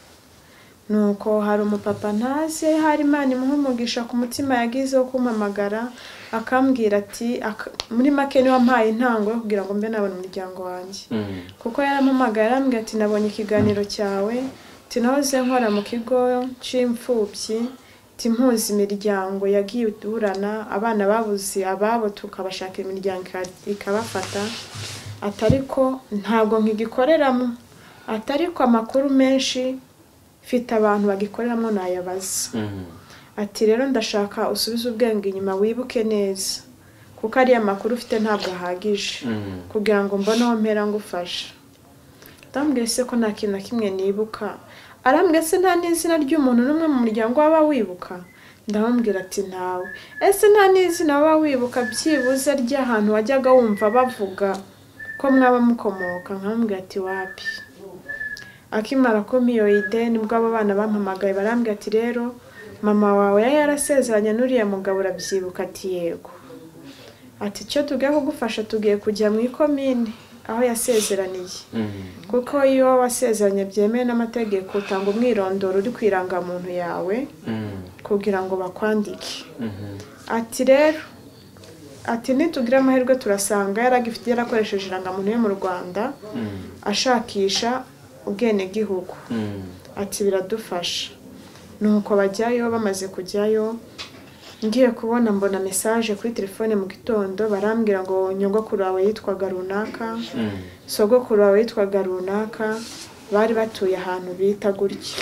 Nuko hari umupapa ntazi, hari Imana imuha umugisha ku mutima yagize wo kumpamagara, akambwira ati muri make niwe wampaye intango yo kugira ngo mbe nabona umuryango wanjye. Kuko yarampamagaye arambwira ati nabonye ikiganiro cyawe, ati nahoze nkora mu kigo c'imfubyi, ati mpuza imiryango yagiye iturana, abana babuze ababo tukabashaka imiryango ikabafata, atariko ntabwo nkigikoreramo, atariko amakuru menshi mfite abantu bagikoreramo nayabaza. Ati rero ndashaka usubize ubwenge inyuma wibuke neza, kuko ariya makuru ufite ntabwo ahagije kugira ngo mbone aho mpera ngufasha. Ndambwiye se ko nta kintu na kimwe nibuka. Arambwiye se nta n'izina ry'umuntu n'umwe mu muryango waba wibuka? Ndamubwira ati ntawe. Ese nta n'izina waba wibuka byibuze ry'ahantu wajyaga wumva bavuga ko mwaba mukomoka? Nkamubwira ati wapi. Akimara kumpa iyo idea nibwo abo bana bampamagaye barambwira ati rero mama wawe yari yarasezeranye n'uriya mugabo urabyibuka? Ati yego. Ati icyo tugiye kugufasha tugiye kujya mu ikomine aho yasezeraniye, kuko iyo wasezeranye byemewe n'amategeko utanga umwirondoro uri kwiranga muntu yawe kugira ngo bakwandike. Ati rero ati nitugira amahirwe turasanga yarakoresheje irangamuntu yo mu Rwanda ashakisha ubwenegihugu, ati biradufasha. Nuko bajyayo, bamaze kujyayo ngiye kubona mbona message kuri telefone mu gitondo, barambwira ngo nyogokuru wawe yitwaga runaka, sogokuru wawe yitwaga runaka, bari batuye ahantu bita gutya.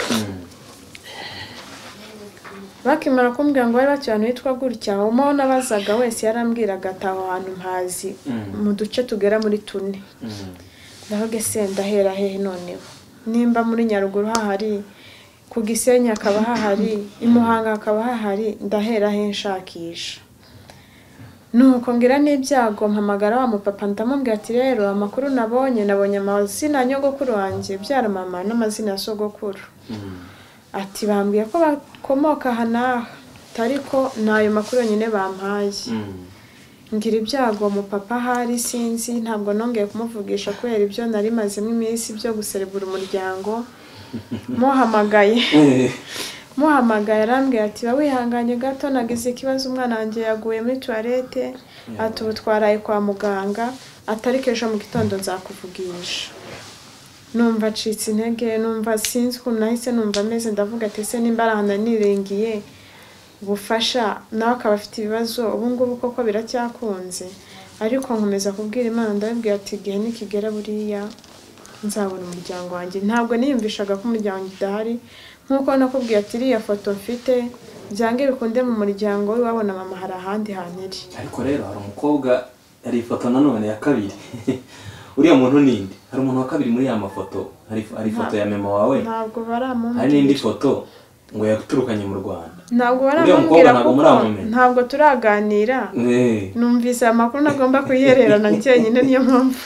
Bakimara kumbwira ngo bari batuye ahantu hitwa gutya, umuntu nabazaga wese yarambwiraga ati aho hantu mpazi mu duce tugera muri 4. Ndavuga se ndahera hehe noneho? Nimba muri Nyaruguru hahari, ku Gisenyi akaba hahari, i Muhanga akaba hahari, ndahera he nshakisha? Nuko ngira n'ibyago mpamagara wa mupapa ndamubwira ati rero amakuru nabonye amazina nyogokuru wanjye byara mama n'amazina ya sogokuru. Ati bambwiye ko bakomoka hanaha, ariko nayo makuru nyine bampaye. Ngira ibyago umupapa hari sinzi, ntabwo nongeye kumuvugisha kubera ibyo nari mazemo iminsi byo guserebura umuryango. Muhamagaye muhamagaye arambwira ati ba wihanganye gato nagize ikibazo umwana wanjye yaguye muri toilette ati ubu twaraye kwa muganga atariko ejo mu gitondo nzakuvugisha. Numva acitse intege, numva sinzi ukuntu nahise numva ameze, ndavuga ati ese nimba arahana nirengiye ubufasha nawe akaba afite ibibazo ubu ngubu koko biracyakunze. Ariko nkomeza kubwira Imana ndabibwira ati igihe nikigera buriya nzabona umuryango wanjye. Ntabwo niyumvishaga ko umuryango udahari, nk'uko nakubwiye ati iriya foto mfite byange bikunde mu muryango w'iwabo na mama hari ahandi hantu iri. Ariko rero hari umukobwa, hari ifoto nanone ya kabiri uriya muntu ninde? Hari umuntu wa kabiri muri ya mafoto, hari ifoto ya mama wawe, ntabwo baramumbwira. hari n'indi foto ngo yaturukanye mu Rwanda. Ntabwo baramumbwira kuko ntabwo turaganira. Numvise amakuru nagomba kuyihererana njyenyine, niyo mpamvu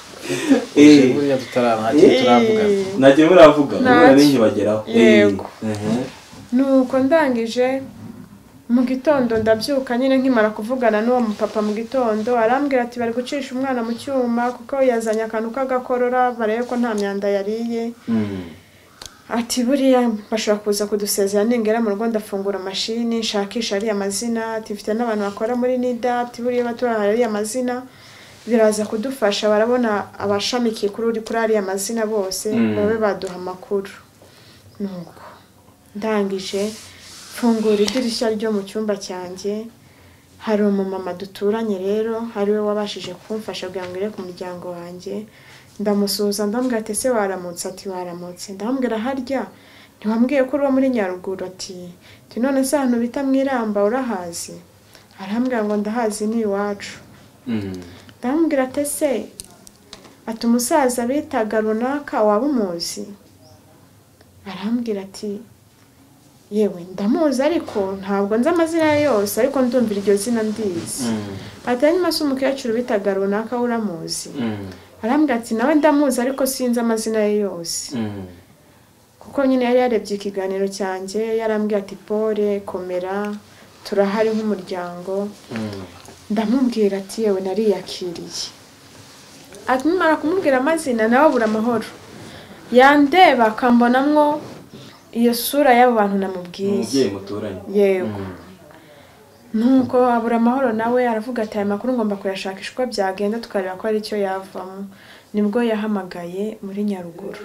buriya turavuga ntagiye muravuga n'inki bageraho. Yego. Nuko ndangije mu gitondo ndabyuka nyine nkimara kuvugana n'uwo mupapa mu gitondo arambwira ati bari gucisha umwana mu cyuma kuko yazanye akantu k'agakorora barebe ko nta myanda yariye. Ati buriya bashobora kuza kudusezera ningera mu rugo ndafungura mashini nshakisha ariya mazina, ati mfite n'abantu bakora muri NIDA, ati buriya batura ariya mazina biraza kudufasha, barabona abashamikiye kuri ariya mazina bose babe baduha amakuru. Nuko ndangije fungura idirishya ryo mu cyumba cyanjye, hari umumama duturanye rero hari we wabashije kumfasha kugira ngo ire ku muryango wanjye. Ndamusuhuza ndambwira ati ese waramutse? Ati waramutse. Ndambwira harya ntiwambwiye ko uri muri Nyaruguru? Ati none se ahantu bita Mwiramba urahazi? Arambwira ngo ndahazi ni iwacu. Ndambwira ati ese ati umusaza bitaga runaka waba umuzi? Arambwira ati yewe ndamuzi ariko ntabwo nzi amazina yose, ariko ndumvira iryo zina ndizi. Ati hanyuma se umukecuru bitaga runaka uramuzi? Arambwira ati nawe ndamuzi ariko sinzi amazina ye yose. Kuko nyine yari yarebye ikiganiro cyanjye yarambwira ati Pole komera turahari nk'umuryango. Ndamubwira ati yewe nariyakiriye. Ati nimara kumubwira amazina nawe abura amahoro, yandeba akambonamwo iyo sura y'abo bantu namubwiye. Umubyeyi muturanye. Yego. Nuko abura amahoro nawe aravuga ati aya makuru ngomba kuyashakisha uko byagenda tukareba ko ari icyo yavamo. Nibwo yahamagaye muri Nyaruguru.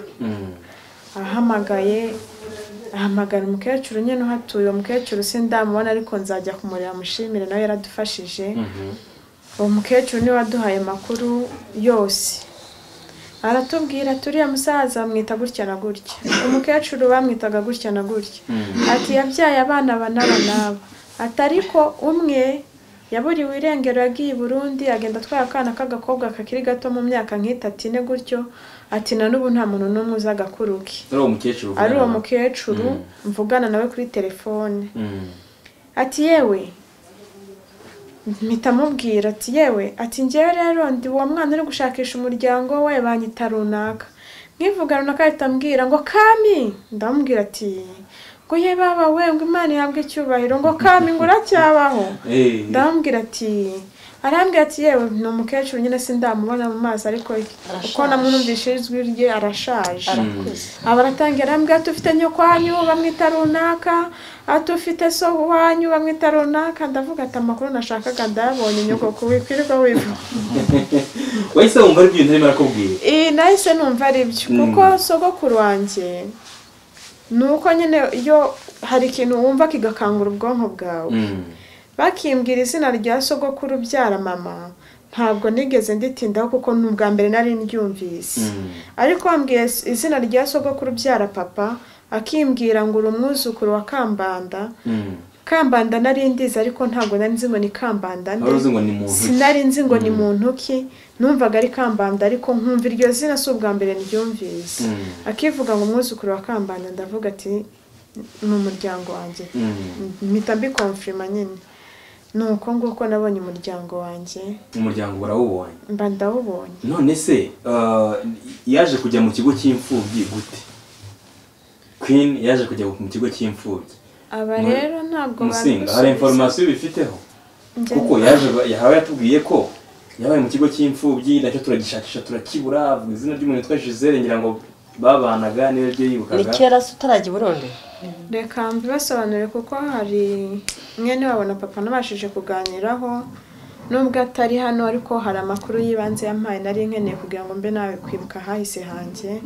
Ahamagara umukecuru nyine uhatuye. Umukecuru sindamubona ariko nzajya kumureba mushimire nawe yaradufashije. Uwo mukecuru niwe waduhaye amakuru yose. Aratubwira turiya musaza bamwita gutya na gutya, umukecuru bamwitaga gutya na gutya. Ati yabyaye abana n'aba. Ati ariko umwe yaburiwe irengero yagiye i Burundi agenda atwaye akana k'agakobwa kakiri gato mu myaka nk'itatu ine gutyo. Ati na n'ubu nta muntu n'umwe uzi agakuru ke. Ari uwo mukecuru mvugana nawe kuri telefone. Ati yewe mpita mubwira ati yewe ati njyewe rero ndi uwo mwana uri gushakisha umuryango we banyita runaka. Nkivuga runaka ahita ambwira ngo Kami. Ndamubwira ati ngo ye baba we ngo Imana ihabwe icyubahiro ngo Kami ngo uracyabaho. Ndamubwira ati arambwira ati yewe ni umukecuru nyine sindamubona mu maso ariko uko namwumvise ijwi rye arashaje. Abaratangira arambwira ati ufite nyoko wanyu bamwita runaka, ati ufite so wanyu bamwita runaka. Ndavuga ati amakuru nashakaga ndabonye nyoko kuwikwirirwa wivu. Wahise wumva ari ibintu arimo arakubwira? Nahise numva ari byo kuko sogokuru wanjye nuko nyine iyo hari ikintu wumva kigakangura ubwonko bwawe. Bakimbwira izina rya sogokuru byara mama ntabwo nigeze nditindaho kuko n'ubwa mbere nari ndyumvise. Ariko wambwiye izina rya sogokuru byara papa akimbwira ngo uri umwuzukuru wa Kambanda. Kambanda nari ndizi ariko ntabwo nari nzi ngo ni Kambanda nde. Sinari nzi ngo ni muntu ki, numvaga ari Kambanda ariko nkumva iryo zina si ubwa mbere ndyumvise. Akivuga ngo umwuzukuru wa Kambanda ndavuga ati ni umuryango wanjye. Mpita mbikonfirma nyine. Nuko nguko nabonye umuryango wanjye. Umuryango urawubonye? Mba ndawubonye. None se yaje kujya mu kigo cy'imfubyi gute? Queen yaje kujya mu kigo cy'imfubyi. Aba rero ntabwo Musinga hari information bifiteho kuko yahawe yatubwiye ko yabaye mu kigo cy'imfubyi nacyo turagishakisha turakibura. Izina ry'umuntu twa Gisele ngira ngo babanaga niba byo ni yibukaga kera se utarajya i Burundi reka mbibasobanurire kuko hari mwene wabo na papa nabashije kuganiraho nubwo atari hano ariko hari amakuru y'ibanze yampaye nari nkeneye kugira ngo mbe nawe kwibuka hahise hanjye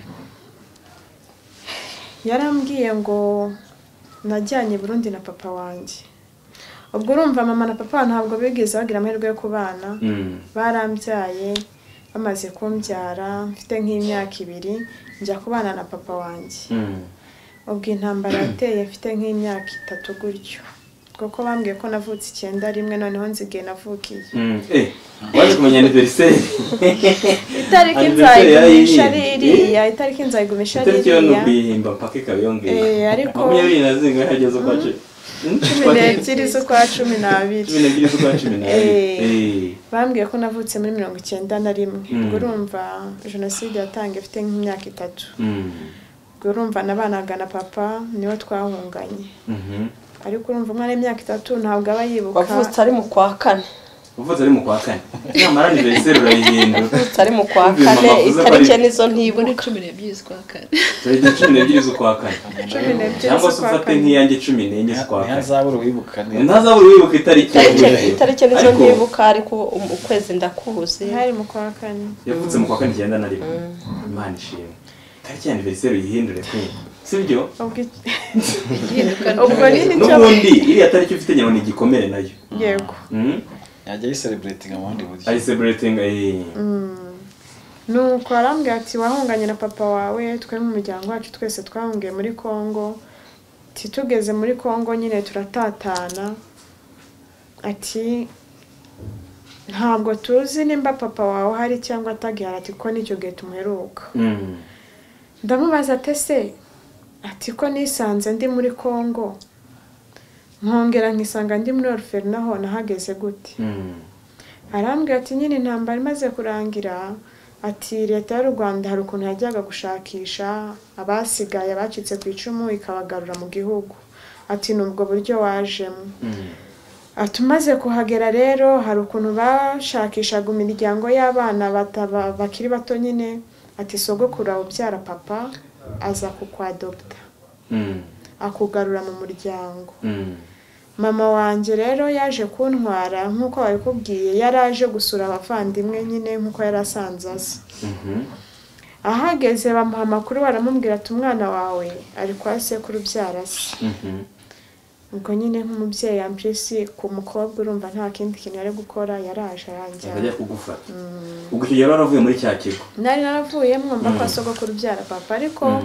yarambwiye ngo najyanye Burundi na papa wanjye ubwo urumva mama na papa ntabwo bigeze bagira amahirwe yo kubana barambyaye bamaze kumbyara mfite nk'imyaka 2 njya kubana na papa wanjye ubwo intambara yateye mfite nk'imyaka 3 gutyo kuko bambwiye ko navutse 9 rimwe noneho nzigiye navukiye waje kumenya anniversaire itariki nzayigumisha iriya itariki nzayigumisha iriya iriya no kwihimba mpaka ikabiyongera ariko 20 hageze kwaje 12 z'ukwa 12 12 z'ukwa 12 bambwiye ko navutse muri 91 ubwo urumva jenoside yatangiye ifite nk'imyaka 3 ubwo urumva nabanaga na papa niwe twahunganye ariko urumva umwana w'imyaka 3 ntabwo aba yibuka wavutse ari mu kwa 4 uvutse ari mu kwa 4 nyamara anniversaire urayihindura wavutse ari mu kwa 4 itariki nizo ntiburi 12 z'ukwa 4 tariki 12 z'ukwa 4 cyangwa se ufate nk'iyanjye 14 z'ukwa 4 ntazabura wibuka ntazabura wibuka itariki nizo ntibuka ariko ukwezi ndakubuze hari mu kwa 4 yavutse mu kwa 4 cyenda na rimwe Imana ishimwe tariki ya anniversaire uyihindure kwe sibyo ubwo ni cyo n'ubundi iriya tariki ufite nyabona igikomere nayo yego yajya yicelebrating amundi buryo ari celebrating nuko arambwira ati wahunganye na papa wawe twe mu muryango wacu twese twahungiye muri Kongo tugeze muri Kongo nyine turatatana ati ntabwo tuzi nimba papa wawe hari cyangwa atagihari ati ko nicyo gihe tumuheruka ndamubaza ate ati ko nisanze ndi muri Kongo nkongera nkisanga ndi muri orphelinat naho nahageze gute arambwira ati nyine intambara imaze kurangira ati leta y'u Rwanda hari ukuntu yajyaga gushakisha abasigaye bacitse ku icumu ikabagarura mu gihugu ati nubwo buryo wajemo atumaze kuhagera rero hari ukuntu bashakishaga imiryango y'abana bakiri bato nyine ati sogokuru ubyara papa aza kukwadopta akugarura mu muryango mama wanjye rero yaje kuntwara nkuko babikubwiye yaraje gusura abavandimwe nyine nkuko yarasanze aza ahageze bamuha amakuru baramubwira ati umwana wawe ari kwa sekuru byara se ubwo nyine nk'umubyeyi yambyisi ku mukobwa urumva nta kindi kintu yari gukora yaraje arangira ajya kugufata ubwo icyo gihe waravuye muri cya kigo nari naravuye mwumva kwa sogokuru byara papa ariko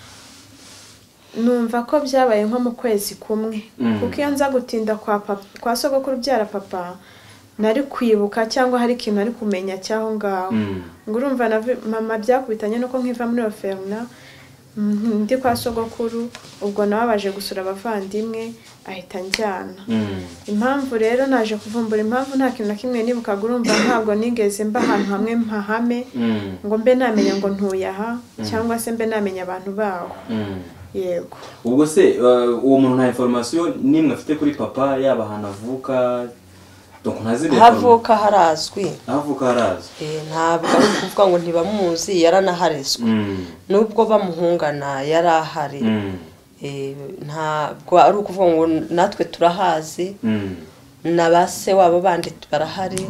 numva ko byabaye nko mu kwezi kumwe kuko iyo nza gutinda kwa sogokuru byara papa nari kwibuka cyangwa hari ikintu ari kumenya cyaho ngaho ngo urumva mama byakubitanye nuko nkiva muri orphelinat ndi kwa sogokuru ubwo nawe baje gusura abavandimwe ahita njyana impamvu rero naje kuvumbura impamvu nta kintu na kimwe nibukaga urumva ntabwo nigeze mba ahantu hamwe mpahame ngo mbe namenya ngo ntuye aha cyangwa se mbe namenya abantu baho yego ubwo se uwo muntu nta information nimwe afite kuri papa yaba ahantu avuka donc ntazindi havuka harazwi ntabwo ari kuvuga ngo ntibamuzi yaranaharizwe nubwo bamuhungana yarahari ntabwo ari ukuvuga ngo natwe turahazi nabase wabo bandi barahari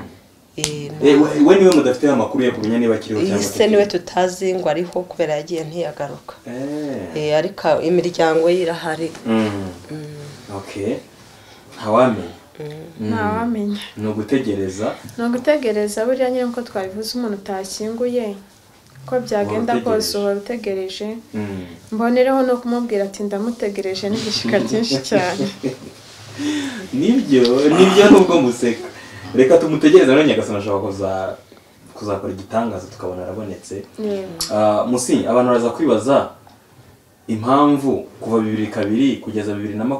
we niwe mudafite amakuru yo kumenya niba kiriho cyangwa se niwe tutazi ngo ariho kubera yagiye ntiyagaruka ariko imiryango ye irahari okay ntawamenya ntawamenya ni ugutegereza buriya nyine nkuko twabivuze umuntu utashyinguye ko byagenda kose uhora utegereje mbonereho no kumubwira ati ndamutegereje n'igishika cyinshi cyane nibyo nubwo museka reka tumutegereze none Nyagasani ashobora kuzakora igitangaza tukabona arabonetse musi abantu baraza kwibaza impamvu kuva 2002 kugeza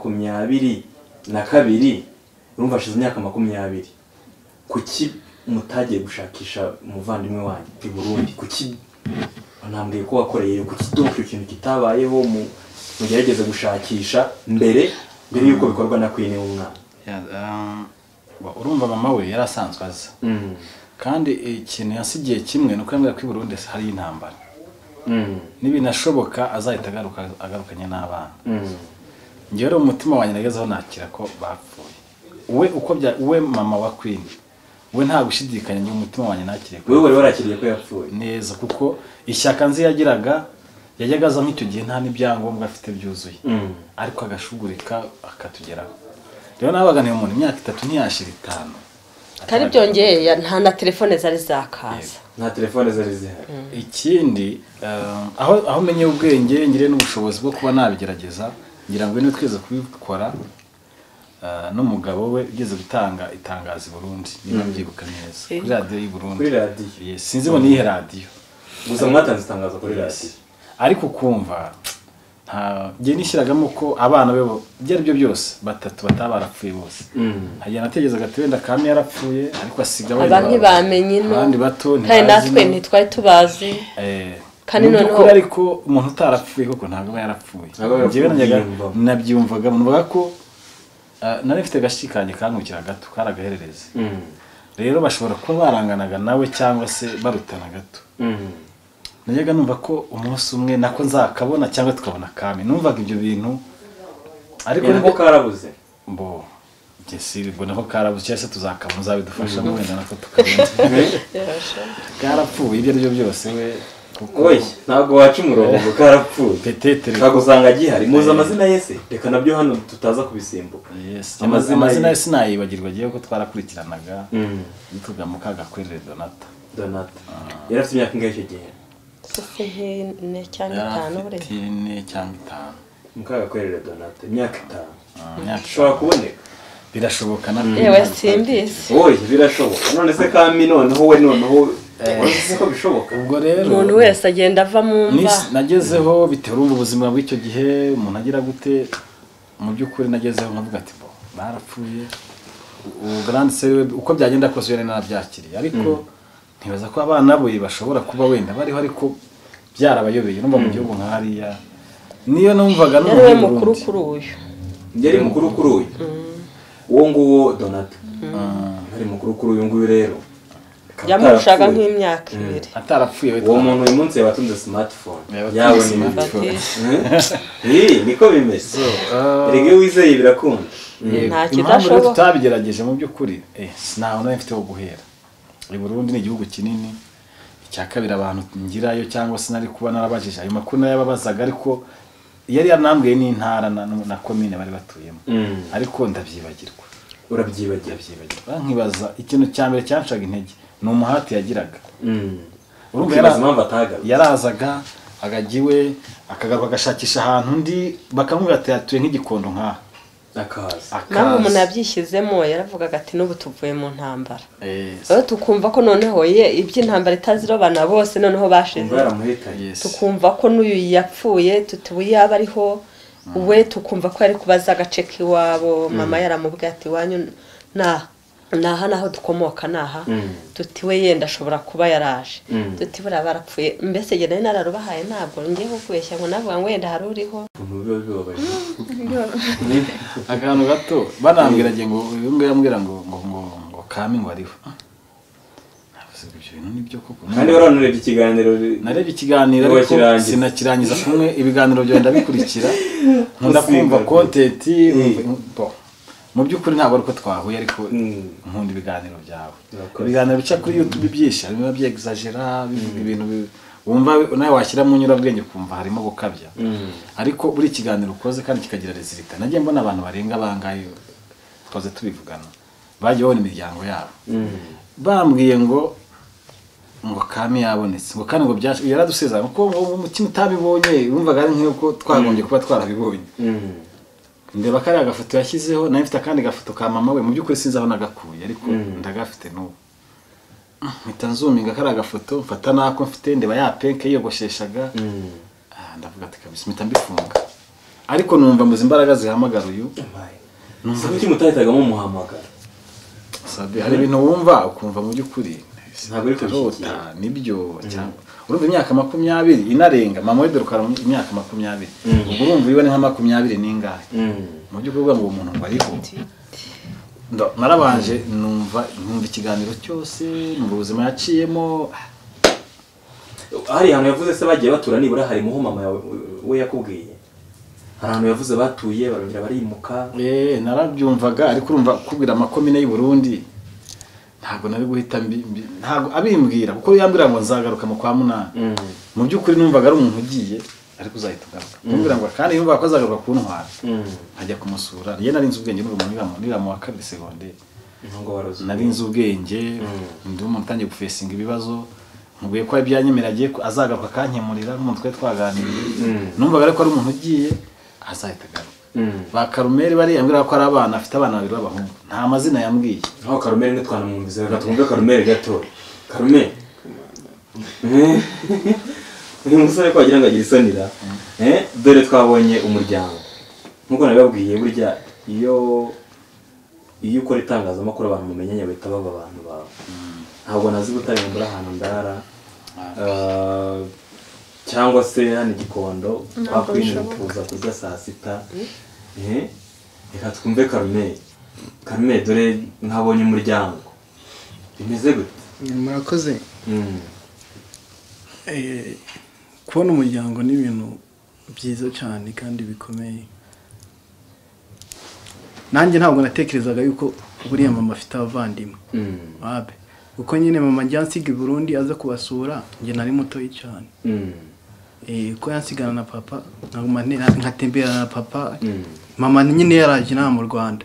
2022 urumva ashize imyaka 20 kuki mutagiye gushakisha umuvandimwe wanyu i Burundi kuki nambwiye ko wakoreye kuki doka ikintu kitabayeho mugerageze gushakisha mbere yuko bikorwa na Queen w'umwana urumva mama we yarasanzwe aza kandi ikintu yasigiye kimwe nuko yambwiye ko i Burundi hari intambara n'ibinashoboka azahita agarukanye n'abana njyewe rero umutima wanjye nagezeho nakira ko bapfuye we mama wa Queen we nta gushidikanya njye umutima wanjye nakiriye wewe wari warakiriye ko yapfuye neza kuko ishyaka nzi yagiraga yajyaga aza nk'icyo gihe nta n'ibyangombwa afite byuzuye ariko agashugurika akatugeraho rero nabaga niyo umuntu imyaka 3 ntiyashira 5 kari byongeye nta na telefone zari zakaza nta telefone zari zihari ikindi aho menye ubwenge ngire n'ubushobozi bwo kuba nabigerageza ngira ngo niyo tweze kubikora n'umugabo we ugeze gutanga itangazo i Burundi niba mbyibuka neza kuri radio y'u Burundi kuri radio sinzi ngo nihe radio gusa mwatanze itangazo kuri radio ariko kumva ngiye nishyiragamo ko abana be byari byo byose batatu batabarapfuye bose hajya nategerezaga ati wenda Kami yarapfuye ariko asiga wenda abantu ntibamenye no abandi bato kandi natwe ntitwari tubazi kandi noneho ariko umuntu utarapfuye koko ntabwo yarapfuye ngiye nabyumvaga numvaga ko nari mfite gashikanye kankukira gato karagaherereze rero bashobora kuba baranganaga nawe cyangwa se barutana gato najyaga numva ko umunsi umwe nako nzakabona cyangwa tukabona Kami numvaga ibyo bintu ariko niko karabuze mbo byesiri bwo nako karabuze cyase tuzakabona uzabidufasha mu wenda nako tukabona karapfuye ibyo byose we oye ntabwo waca umurongo karapfuye petetere kagusanga gihari muza amazina yese reka nabyo hano tutaza kubisimbuka amazina yese nayibagirwa giye ko twarakurikiranaga yitwaga Mukagakwerere Donata yari afite imyaka ingahe icyo gihe ne cyangwa 5 bure ne cyangwa 5 Mukagakwerere Donata imyaka 5 shobora kuboneka birashoboka na yewe simbise oye birashoboka none se Kami noneho we noneho uretse ko bishoboka ubwo rero umuntu wese agenda ava mu mva nagezeho biterumva ubuzima bw'icyo gihe umuntu agira gute mu by'ukuri nagezeho nkavuga ati bo barapfuye grand sere uko byagenda kose yari narabyakiriye ariko ntibaza ko abana bo bashobora kuba wenda bariho ariko byarabayobeye numva mu gihugu nk'ariya niyo numvaga n'uwo mukuru kuri uyu yari mukuru kuri uyu uwo nguwo Donata ari mukuru kuri uyu nguyu rero yamurushaga nk'imyaka 2 atarapfuye uwo muntu uyu munsi yabatunze smartphone yawe smartphone niko bimeze rege wizeye birakunda nta kidashoboka tutabigerageje mu by'ukuri sinaho nawe mfite wo guhera i Burundi ni igihugu kinini icya kabiri abantu ngirayo cyangwa se nari kuba narabajije ayo makuru nayababazaga ariko yari yanambwiye n'intara na commune bari batuyemo ariko ndabyibagirwa urabyibagira nkibaza ikintu cya mbere cyanshaga intege ni umuhati yagiraga urumva impamvu atagaruka yarazaga agagiwe akagaruka agashakisha ahantu undi bakamubwira ati atuye nk'igikondo nk'aha naho umuntu yabyishyizemo yaravugaga ati n'ubu tuvuye mu ntambara rero tukumva ko noneho iby'intambara itazirobana bose noneho bashize tukumva ko n'uyu yapfuye tutuye yaba ariho we tukumva ko yari kubaza agace k'iwabo mama yaramubwiye ati wanyu naha naho dukomoka naha tutiwe yenda ashobora kuba yaraje tutibura barapfuye mbese genda nararubahaye ntabwo ngiye kubeshya ngo navuga ngo wenda hari uriho akantu gato banambwira ngo uyu nguyu yambwira ngo Kami ngo ariho kandi waranurebye ikiganiro narebye ikiganiro ariko sinakirangiza kumwe ibiganiro byo ndabikurikira nkunda kumva content mu by'ukuri ntabwo ariko twahuye ariko nkunda ibiganiro byawe ibiganiro bica kuri YouTube byinshi harimo byexagera bivuga ibintu wumva nawe washyira mu nyurabwenge kumva harimo gukabya ariko buri kiganiro ukoze kandi kikagira resultat nagiye mbona abantu barenga bangaye twaze tubivugana bagiye babona imiryango yabo bambwiye ngo Kami yabonetse ngo kandi ngo yaradusezerana kuko umutima utabibonye wumvaga ari nk'uko twagombye kuba twarabibonye ndeba kari agafoto yashyizeho nayo mfite kandi gafoto ka mama we mu by'ukuri sinzi aho nagakuye ariko ndagafite n'ubu mpita nzuminga kari agafoto mfata nako mfite ndeba ya penke yiyogosheshaga ndavuga ati kabisa mpita mbifunga ariko numva muzi imbaraga zihamagara uyu numva umutima utahitagamo umuhamagara hari ibintu wumva ukumva mu by'ukuri ntabwo ari kubishyikiye nibyo cyangwa urumva imyaka 20 inarenga mama we dorukara imyaka 20 ubwo urumva ibone nka 20 ningahe mu by'ukuri ngo umuntu ngo ariho narabanje numva ikiganiro cyose mu buzima yaciyemo hari ahantu yavuze se bagiye batura nibura hari muho mama yawe we yakubwiye hari ahantu yavuze batuye barongera barimuka narabyumvaga ariko urumva kubwira amakomine y'u Burundi ntabwo nari guhita ntabwo abimbwira kuko yambwira ngo nzagaruka mu kwa munani mu by'ukuri numvaga ari umuntu ugiye ariko uzahita ugaruka kumbwira ngo kandi yumva ko azagaruka ku ntwara ajya kumusura ye nari nzi ubwenge n'umuntu mu wa kabiri secondaire nari nzi ubwenge ndi umuntu utangiye gufesinga ibibazo mubwiye ko ibyanyemerera agiye azagaruka akankemurira n'umuntu twe twaganiriye numvaga ariko ari umuntu ugiye azahita agaruka ba Karumeri bari yambwira ko ari abana afite abana babiri b'abahungu nta mazina yambwiye aho Karumeri ne twanamwumvise gatumve Karumeri gato Karumeri uyu musore ko wagira ngo agira isonira dore twabonye umuryango nkuko nababwiye burya iyo ukora itangazamakuru abantu mumenyanye bahita baba abantu bawe ntabwo nazi gutarimbura ahantu ndara cyangwa se hano Gikondo twakwinjira kuza kurya saa sita reka twumve Karumeri dore nkabonye umuryango bimeze gute murakoze kubona umuryango ni ibintu byiza cyane kandi bikomeye nanjye ntabwo natekerezaga yuko buriya mama afite abavandimwe wabe kuko nyine mama njya nsiga i Burundi aza kubasura njye nari mutoyi cyane ko yansigana na papa nkatemberana na papa mama nyine yaraje inaha mu Rwanda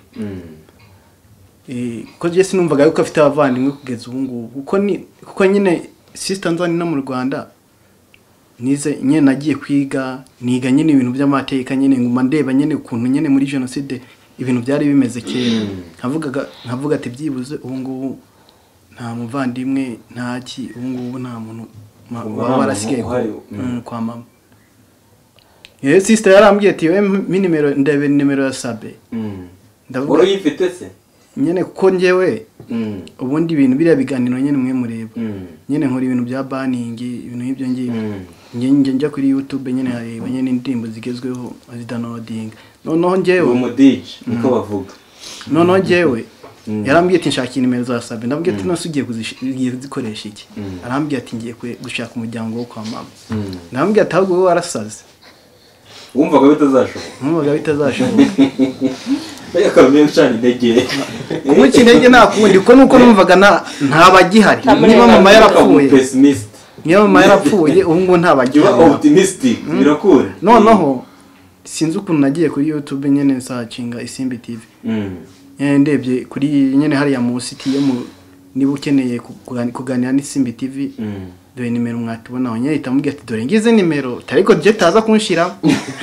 ko njye sinumvaga yuko afite abavandimwe kugeza ubu ngubu kuko nyine sister nzani no mu Rwanda nize nyine nagiye kwiga niga nyine ibintu by'amateka nyine nguma ndeba nyine ukuntu nyine muri jenoside ibintu byari bimeze kera nkavuga ati byibuze ubu ngubu nta muvandimwe ntaki ubu ngubu nta muntu waba warasigaye kwa mama sister yarambwiye ati we ndebe nimero ya Sabe ndavuga uyifite se nyene kuko njyewe ubundi ibintu biriya biganiro nyene mwe mureba nyene nkora ibintu bya banning ibintu nk'ibyo ngiye njya kuri YouTube nyene hareba nyene indirimbo zigezweho downloading noneho njyewe mu DJ niko bavuga noneho njyewe yarambwiye ati nshaka nimero za Sabe ndabwiye ati nasugiye kuzikoresha iki arambwiye ati ngiye gushaka umuryango wo kwa mama ndambwiye ati ahubwo wowe warasaze wumvaga bitazashoboka Baya Karumeri cyane intege kumuki intege nakundi uko nuko numvaga ntabagihari niba mama yarapfuye pessimist niba mama yarapfuye ubu ngo ntabagihari optimistic birakura noneho sinzi ukuntu nagiye kuri YouTube nyene nsacinga Isimbi TV ndebye kuri nyene hari ya mu city yo niba ukeneye kuganira n'Isimbi TV dore nimero mwatubona aho nyine itamubwiye ati dore ngize nimero tariko je taza kunshira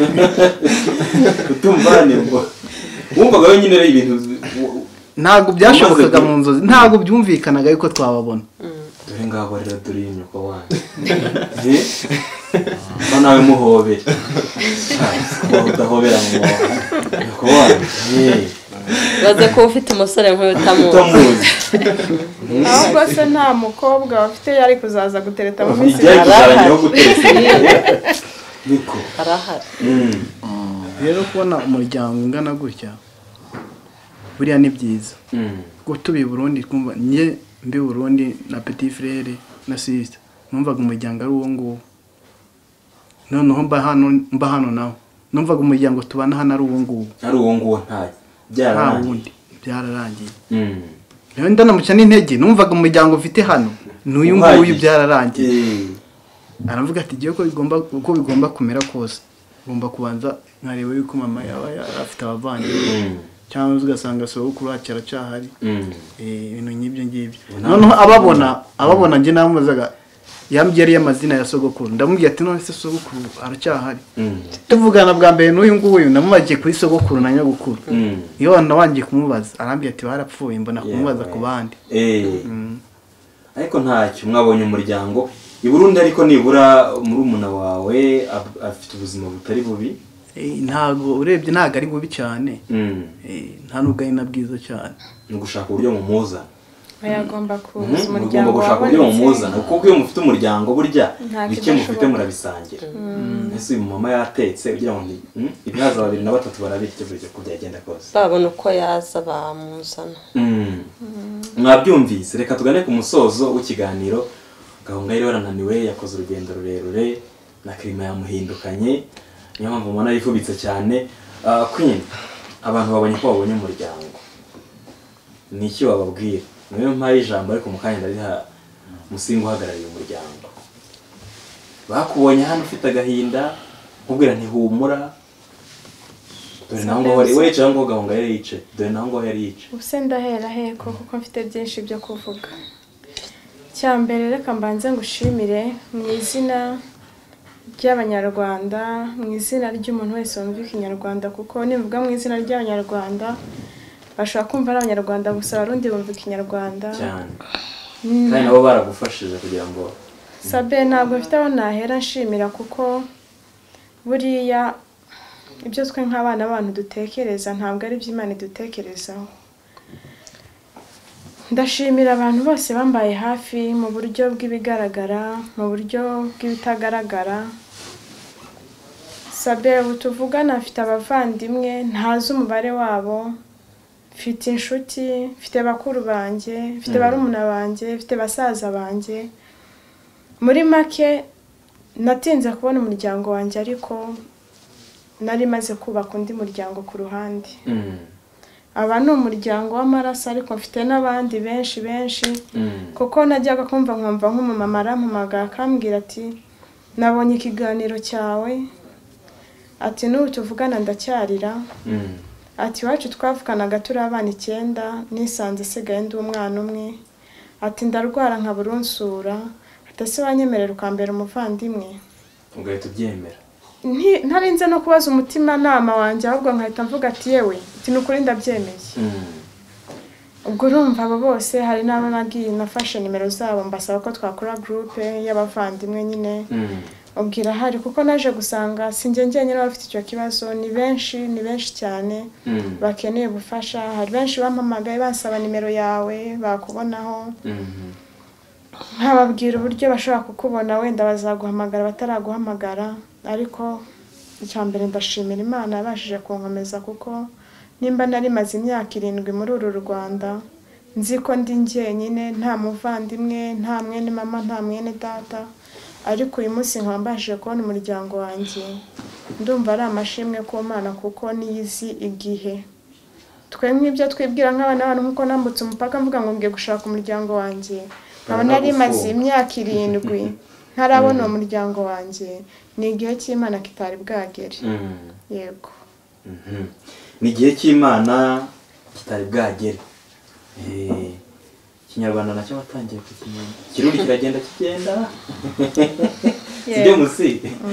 utumvane ngo wumvaga we nyine ibintu ntago byashobokaga mu nzozi ntago byumvikanaga yuko twababona dore ngabo rero turi inyuko wanyu nawe muhobere udahobera mu wanyu baze ko ufite umusore nk'uyu utamuzi ahubwo se nta mukobwa bafite yari kuzaza gutereta mu minsi niko arahari rero kubona umuryango ungana gutya buriya ni byiza kuko tubi Burundi twumva nye mbe Burundi na petit frère na sister numvaga umuryango ari uwo nguwo noneho mba hano naho numvaga umuryango tubana hano ari uwo nguwo byararangiye rero ndanamuca n'intege numvaga umuryango ufite hano n'uyu nguyu byararangiye aravuga ati giye ko bigomba kumera kose ngomba kubanza nkareba yuko mama yaba afite abavandimwe cyangwa ugasanga sogokuru aracyahari ibintu nk'ibyo ngibyo noneho ababona njye namubazaga yambye amazina ya sogokuru ndamubwiye ati none se sogokuru aracyahari tuvugana bwa mbere n'uyu nguyu namubagiye kuri sogokuru na nyagukuru iyo nawangiye kumubaza arambye ati barapfuye mbona kumubaza ku bandi ariko ntacyo mwabonye umuryango i Burundi ariko nibura murumuna wawe afite ubuzima butari bubi ntago urebye ntago ari bubi cyane nta nubwo ari na bwiza cyane ni gushaka uburyo mumuza yagomba kuza umuryango gushaka uburyo mumuzana kuko iyo mufite umuryango burya bike mufite murabisangira ese uyu mama yatetse ugira ngo ibihaza 2 na 3 barabirya buryo kubyagenda kose babona uko yaza bamuzana mwabyumvise reka tugane ku musozo w'ikiganiro Gahongayire warananiwe yakoze urugendo rurerure na kirima yamuhindukanye niyo mpamvu mbona yifubitse cyane. Queen, abantu babonye ko babonye umuryango ni iki wababwira? Niyo mpaye ijambo ariko mukanya ndariha Musinga uhagarariye umuryango. Bakubonye hano ufite agahinda ubwira ntihumura, dore naho ngo wari wicaye ngo Gahongayire yice, dore naho ngo yari yice. ubuse ndahera heko kuko mfite byinshi byo kuvuga. Cyambere reka mbanze ngushimire mu izina ry'Abanyarwanda, mu izina ry'umuntu wese wumva Ikinyarwanda, kuko nivuga mu izina ry'Abanyarwanda bashobora kumva ari Abanyarwanda gusa abarundi bumva Ikinyarwanda Cyane. Kandi nabo baragufashije kugira ngo Sabe ntabwo mfite aho nahera nshimira, kuko buriya ibyo twe nk'abana b'abantu dutekereza ntabwo ari iby'Imana idutekerezaho. Ndashimira abantu bose bambaye hafi mu buryo bw'ibigaragara, mu buryo bw'ibitagaragara. Sabe ubu tuvugana mfite abavandimwe ntazi umubare wabo, mfite inshuti, mfite bakuru banjye, mfite barumuna banjye, mfite basaza banjye. Muri make natinze kubona umuryango wanjye, ariko nari maze kubaka undi muryango ku ruhande. Aba ni umuryango w'amaraso, ariko mfite n'abandi benshi kuko najyaga kumva nkumva nk'umumama arampamagara akambwira ati nabonye ikiganiro cyawe, ati n'ubu tuvugana ndacyarira, ati iwacu twavuganaga turi abana 9 nisanze sigaye ndi umwana umwe, ati ndarwara nkabura unsura, ati se wanyemerera ukambera umuvandimwe. ugahita ubyemera? Ntarinze no kubaza umutima nama wanjye, ahubwo nkahita mvuga ati yewe ati nukuri ndabyemeye. Ubwo urumva abo bose hari n'abo nagiye nafashe nimero zabo mbasaba ko twakora groupe y'abavandimwe nyine. Ubwira hari kuko naje gusanga sinjye nyine bafite icyo kibazo, ni benshi cyane bakeneye ubufasha. Hari benshi bampamagaye bansaba nimero yawe bakubonaho, nkababwira uburyo bashobora kukubona, wenda bazaguhamagara bataraguhamagara. Ariko icyambere ndashimira Imana yabashije kunkomeza, kuko nimba nari maze imyaka 7 muri uru Rwanda nzi ko ndi njyenyine, nta muvandimwe, nta mwene mama, nta mwene data, ariko uyu munsi nkambashije kubona umuryango wanjye, ndumva ari amashimwe ku Mana, kuko niyizi igihe. Twe nk'ibyo twibwira nk'abana b'abantu, nkuko nambutse umupaka mvuga ngo ngiye gushaka umuryango wanjye, nkaba nari maze imyaka 7 ntarabona uwo muryango wanjye, ni igihe cy'Imana kitari bwagere. Yego. Ni igihe cy'Imana kitari bwagere. Ikinyarwanda nacyo watangiye kukimenya, Kirundi kiragenda kigenda. Sibyo Musi?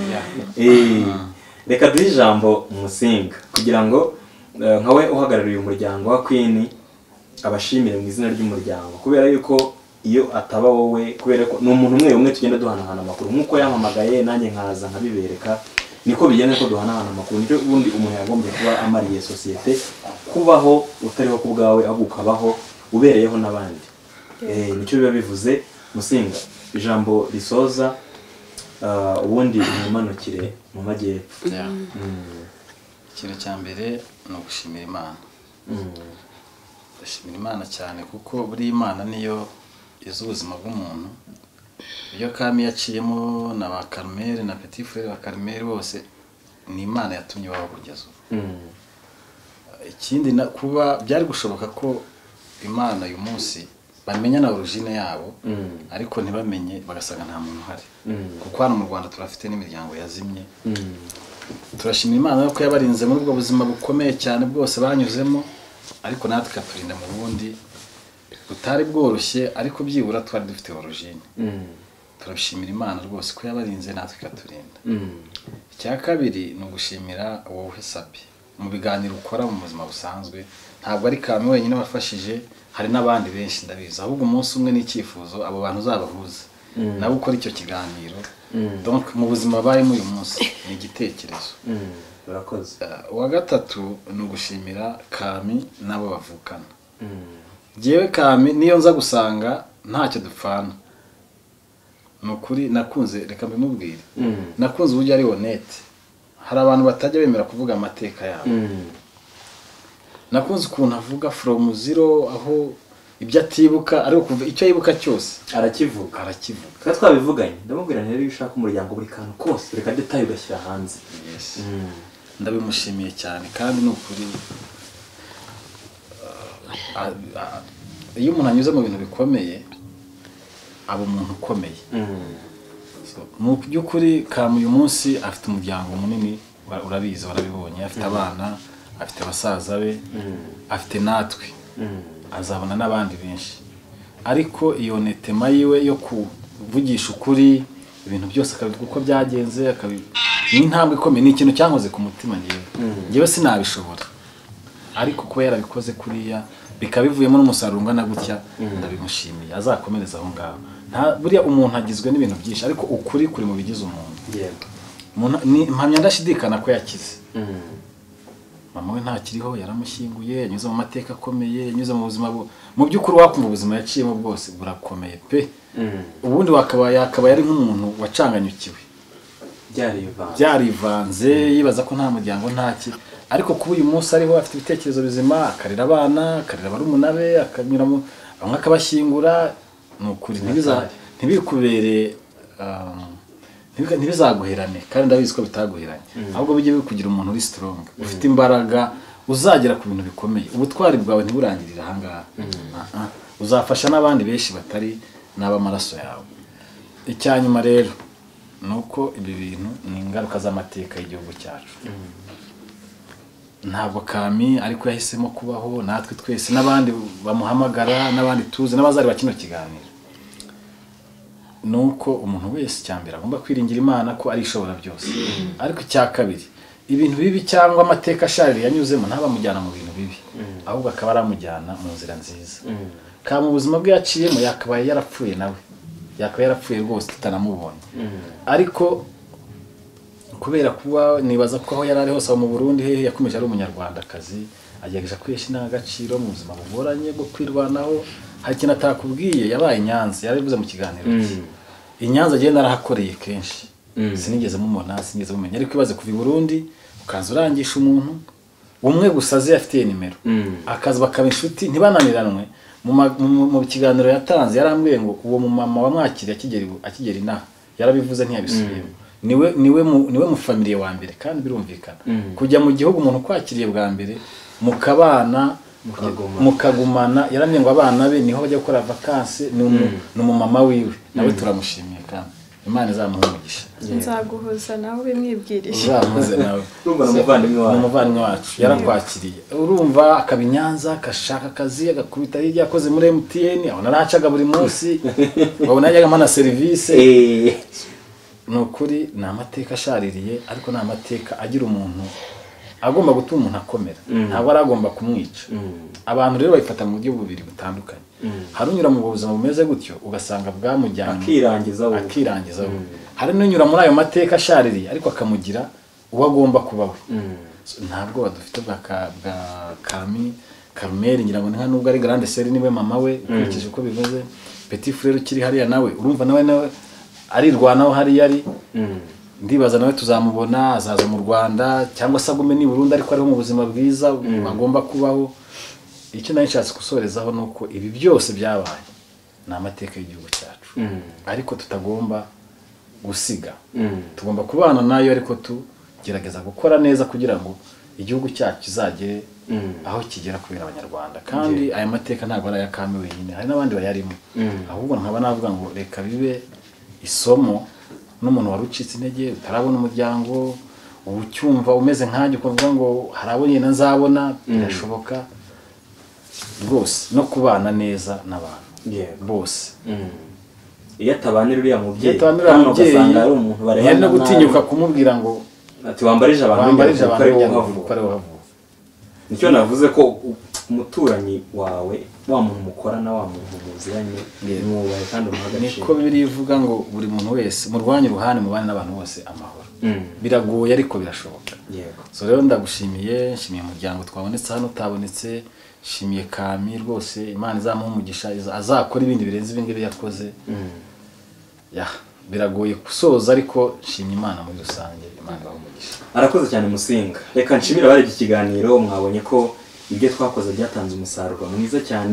Reka duhe ijambo Musinga kugira ngo nkawe uhagarariye umuryango wa Queen abashimire mu izina ry'umuryango, kubera yuko iyo ataba wowe, kubera ko ni umuntu umwe tugenda duhanahana amakuru, nkuko yampamagaye nanjye nkaza nkabibereka, niko bigenda ko duhanahana amakuru. Nicyo ubundi umuntu yagombye kuba amariye societe, kubaho utariho ku bwawe, ahubwo ukabaho ubereyeho n'abandi. Nicyo biba bivuze. Musinga, ijambo risoza ubundi umanukire mu majyepfo. Ikintu cya mbere ni ugushimira Imana. Ndashimira Imana cyane, kuko buri Imana niyo izi ubuzima bw'umuntu. Iyo Kami yaciyemo na ba Carmel na Petit Frere wa Carmel bose ni Imana yatumye baba kugeza ubu. Ikindi kuba byari gushoboka ko Imana uyu munsi bamenya na origine yabo, ariko ntibamenye bagasanga nta muntu uhari, kuko hano mu Rwanda turafite n'imiryango yazimye. Turashimira Imana ko yabarinze muri ubwo buzima bukomeye cyane bwose banyuzemo, ariko natwe ikaturinda mu bundi butari bworoshye, ariko byibura twari dufite origine. Turabishimira Imana rwose ko yabarinze natwe ikaturinda. Icya kabiri ni ugushimira wowe Sabe mu biganiro ukora mu buzima busanzwe. Ntabwo ari Kami wenyine wafashije, hari n'abandi benshi ndabizi, ahubwo umunsi umwe n'icyifuzo abo bantu uzabahuza nabo ukora icyo kiganiro. Donc mu buzima bayemo uyu munsi ni igitekerezo. Urakoze. Uwa gatatu ni ugushimira Kami nabo bavukana. Jewe Kami niyo nza gusanga ntacyo dupfana, nukuri nakunze, reka mbimubwire, nakunze uburyo ari honnête. Hari abantu batajya bemera kuvuga amateka yabo. Nakunze ukuntu avuga from zero, aho ibyo atibuka ariko kuva icyo yibuka cyose arakivuga twari twabivuganye ndamubwira rero iyo ushaka umuryango buri kantu kose buri kadetayi ugashyira hanze. ndabimushimiye cyane kandi ni ukuri iyo umuntu anyuze mu bintu bikomeye aba umuntu ukomeye. mu by'ukuri Kamu uyu munsi afite umuryango munini urabizi warabibonye afite abana afite abasaza be afite natwe azabona n'abandi benshi ariko iyo netema yiwe yo kuvugisha ukuri ibintu byose akabivuga uko byagenze ni intambwe ikomeye ni ikintu cyankoze ku mutima ngewe sinabishobora ariko kuba yarabikoze kuriya bikaba bivuyemo n'umusaruro ungana gutya ndabimushimiye azakomereza aho ngaho. Buriya umuntu agizwe n'ibintu byinshi ariko ukuri kuri mu bigize umuntu. Mpamya ndashidikana ko yakize. Mama we ntakiriho yaramushyinguye yanyuze mu mateka akomeye yanyuze mu buzima mu by'ukuri wakumva ubuzima yaciyemo bwose burakomeye pe. Ubundi yakaba yari nk'umuntu wacanganyukiwe byarivanze yibaza ko nta muryango ntaki ariko kuba uyu munsi ariho afite ibitekerezo bizima akarira abana akarira barumuna be akanyura bamwe akabashyingura nukuri ntibikubere ntibizaguherane kandi ndabizi ko bitaguheranye ahubwo bijye bikugira umuntu uri strong ufite imbaraga uzagera ku bintu bikomeye ubutwari bwawe ntiburangirira aha ngaha uzafasha n'abandi benshi batari n'abamaraso yawe. Icyanyuma rero nuko ibi bintu ni ingaruka z'amateka y'igihugu cyacu. Ntabwo Kami ariko yahisemo kubaho natwe twese n'abandi bamuhamagara n'abandi tuzi n'abazari bakino kiganiro nuko umuntu wese cyambere agomba kwiringira Imana ko ari ishobora byose ariko cya kabiri ibintu bibi cyangwa amateka asharira yanyuzemo ntabamujyana mu bintu bibi ahubwo akaba aramujyana mu nzira nziza. Kami ubuzima bwe yaciyemo yakabaye yarapfuye nawe yakaba yarapfuye rwose tutanamubonye ariko kubera kuba nibaza ko aho yari ari hose mu Burundi hehe yakomeje ari umunyarwandakazi agerageza kwesha indangagaciro mu buzima bugoranye bwo kwirwanaho. Hari ikintu atakubwiye yabaye Nyanza yarabivuze mu kiganiro Inyanza agenda arahakoreye kenshi sinigeze mumubona sinigeze mumenya ariko ibaze kuva i Burundi ukanza urangisha umuntu umwe gusa azi afite nimero akaza bakaba inshuti ntibananiranwe. Mu kiganiro yatanze yarambwiye ngo uwo mumama wamwakiriye akigera inaha yarabivuze ntiyabisubiyemo niwe mu family wa mbere kandi birumvikana kujya mu gihugu umuntu kwakiriye bwa mbere mukabana mukagumana yaramye ngo abana be niho bajya gukora vacances ni umumama wiwe nawe turamushimiye kandi Imana izamuha umugisha. Nzaguhuza nawe bimwibwirije. Uzamuze nawe. Urumva umuvandimwe wacu yarakwakiriye. Urumva akaba Nyanza akashaka akazi agakubita hirya yakoze muri MTN aho naracaga buri munsi babona yajyaga mana service. Nukuri ni amateka ashaririye ariko ni amateka agira umuntu agomba gutuma umuntu akomera ntabwo aragomba kumwica. Abantu rero bayifata mu buryo bubiri butandukanye. Harunyura mu buzima bumeze gutyo ugasanga bwamujyana akirangiza hari n'unyura muri ayo mateka ashaririye ariko akamugira uwo agomba kubaho. Ntabwo badufite bwa Kami Carmel ngira ngo nka nubwo ari grande sœur niwe mama we ukurikije uko bivuze petit frère ukiri hariya nawe urumva nawe arirwanaho hari yari ndibaza nawe tuzamubona azaza mu Rwanda cyangwa se agume ni Burundi ariko ariho mu buzima bwiza agomba kubaho. Icyo nari nshatse gusorezaho nuko ibi byose byabaye ni amateka y'igihugu cyacu ariko tutagomba gusiga tugomba kubana nayo ariko tugerageza gukora neza kugira ngo igihugu cyacu kizagere aho kigera kubera abanyarwanda kandi aya mateka ntabwo ari aya Kami wenyine hari n'abandi bayarimo ahubwo nkaba navuga ngo reka bibe isomo n'umuntu warucitse intege utarabona umuryango ubucyumva umeze nkanjye ukavuga ngo harabonye na nzabona birashoboka rwose no kubana neza n'abantu bose. Iyo atabanira uriya mubyeyi ugasanga ari umuntu bareba no gutinyuka kumubwira ngo ati wambarije abantu uko ari wavuze. Nicyo navuze ko umuturanyi wawe wa muntu mukorana wa muntu muziranye mwubahe kandi umuhagarike. Niko Bibiliya ivuga ngo buri muntu wese murwanye uruhane mubane n'abantu bose amahoro. Biragoye ariko birashoboka. So rero ndagushimiye nshimiye umuryango twabonetse hano utabonetse shimiye Kami rwose Imana izamuha umugisha azakora ibindi birenze ibingibi yakoze. Biragoye gusoza ariko shimye Imana muri rusange Imana ibaha umugisha. Arakoze cyane Musinga. Reka nshimira bari iki kiganiro mwabonye ko ibyo twakoze byatanze umusaruro mwiza cyane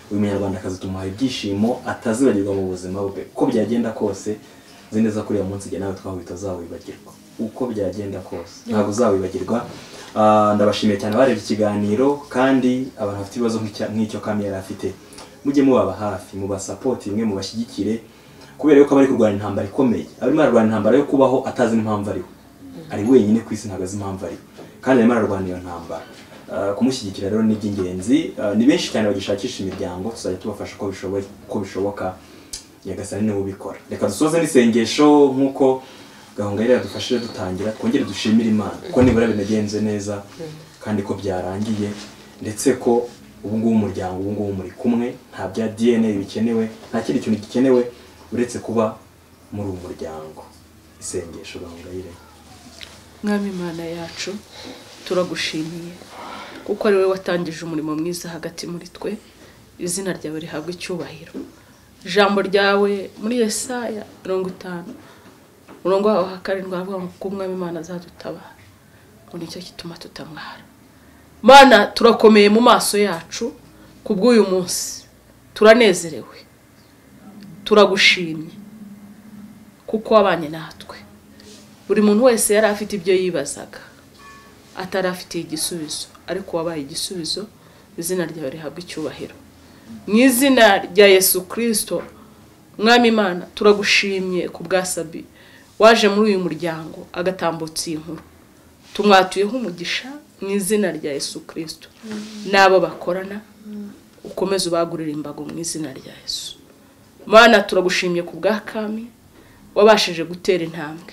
uyu munyarwandakazi tumuha ibyishimo atazibagirwa mu buzima bwe uko byagenda kose. Nzi neza kuri uyu munsi igihe nawe twahuye utazawibagirwa uko byagenda kose, ntabwo uzawibagirwa. Ndabashimiye cyane barebye ikiganiro, kandi abantu bafite ibibazo nk'icyo Kami yari afite mujye mubaba hafi, mubasapoti imwe, mubashyigikire, kubera yuko bari kurwana intambara ikomeye. Arimo ararwana intambara yo kubaho atazi n'impamvu ariho, ari wenyine ku isi, ntabwo azi impamvu ariho, kandi arimo ararwana iyo ntambara. Kumushyigikira rero ni iby'ingenzi. Ni benshi cyane bagishakisha imiryango, tuzajya tubafasha uko bishoboka. Nyagasani niwe ubikora. Reka dusoze n'isengesho nk'uko Gahongayire yadufashije dutangira, twongere dushimire Imana ko nibura binagenze neza kandi ko byarangiye, ndetse ko ubu ngubu umuryango ubu ngubu muri kumwe, nta bya DNA bikenewe, nta kindi kintu gikenewe uretse kuba muri uwo muryango. Isengesho Gahongayire. Mwami Imana yacu, turagushimiye kuko ari wowe watangije umurimo mwiza hagati muri twe. Izina ryawe rihabwa icyubahiro. Ijambo ryawe muri Yesaya 50 umurongo wa 7 avuga ngo Umwami Imana azadutabara, ngo nicyo gituma tutamwara. Mana, turakomeye mu maso yacu kubw'uyu munsi, turanezerewe, turagushimye kuko wabanye natwe. Buri muntu wese yari afite ibyo yibazaga, atari afite igisubizo, ariko wabaye igisubizo. Izina ryawe rihabwa icyubahiro. Mu izina rya Yesu Kristo, Mwami Imana, turagushimye ku bwa Sabi waje muri uyu muryango agatambutsa iyi nkuru. Tumwatuyeho umugisha mu izina rya Yesu Kristo. Nabo bakorana ukomeze ubagurira imbago mu izina rya Yesu. Mana, turagushimye ku bwa Kami wabashije gutera intambwe.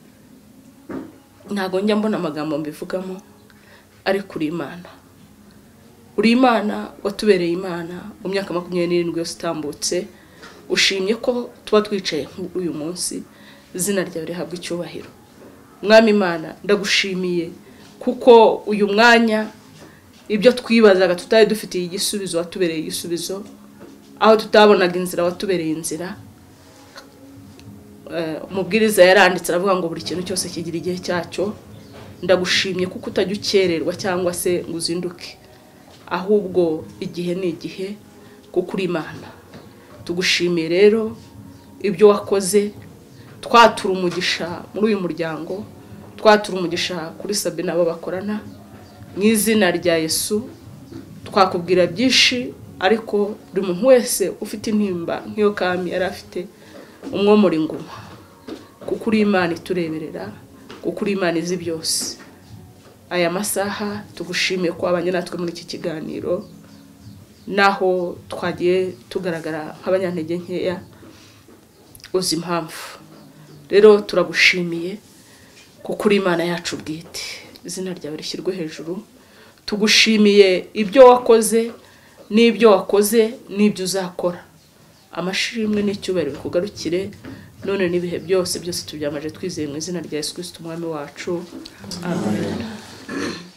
Ntago njya mbona amagambo mbivugamo, ariko uri Imana. Uri Imana watubereye Imana mu myaka 27 yose itambutse. Ushimye ko tuba twicaye uyu munsi. Izina ryawe rihabwa icyubahiro. Mwami Imana, ndagushimiye kuko uyu mwanya ibyo twibazaga tutari dufitiye igisubizo watubereye igisubizo, aho tutabonaga inzira watubereye inzira. Umubwiriza yaranditse aravuga ngo buri kintu cyose kigira igihe cyacyo. Ndagushimye kuko utajya ukererwa cyangwa se ngo uzinduke, ahubwo igihe ni igihe kuko uri Imana. Tugushimiye rero ibyo wakoze. Twatura umugisha muri uyu muryango, twatura umugisha kuri Sabi nabo bakorana. Mu izina rya Yesu twakubwira byinshi, ariko buri muntu wese ufite intimba nk'iyo Kami yari afite, umwomora inguma, kuko uri Imana itureberera, kuko uri Imana izi byose. Aya masaha tugushimiye ko abanye natwe muri iki kiganiro, naho twagiye tugaragara nk'abanyantege nkeya, uzi impamvu. Rero turagushimiye kuko uri Imana yacu bwite. Izina ryawe rishyirwe hejuru. Tugushimiye ibyo wakoze n'ibyo wakoze n'ibyo uzakora. Amashimwe n'icyubahiro bikugarukire none n'ibihe byose tubyamaje twizeye mu izina rya Yesu Kristo Umwami wacu. Amen.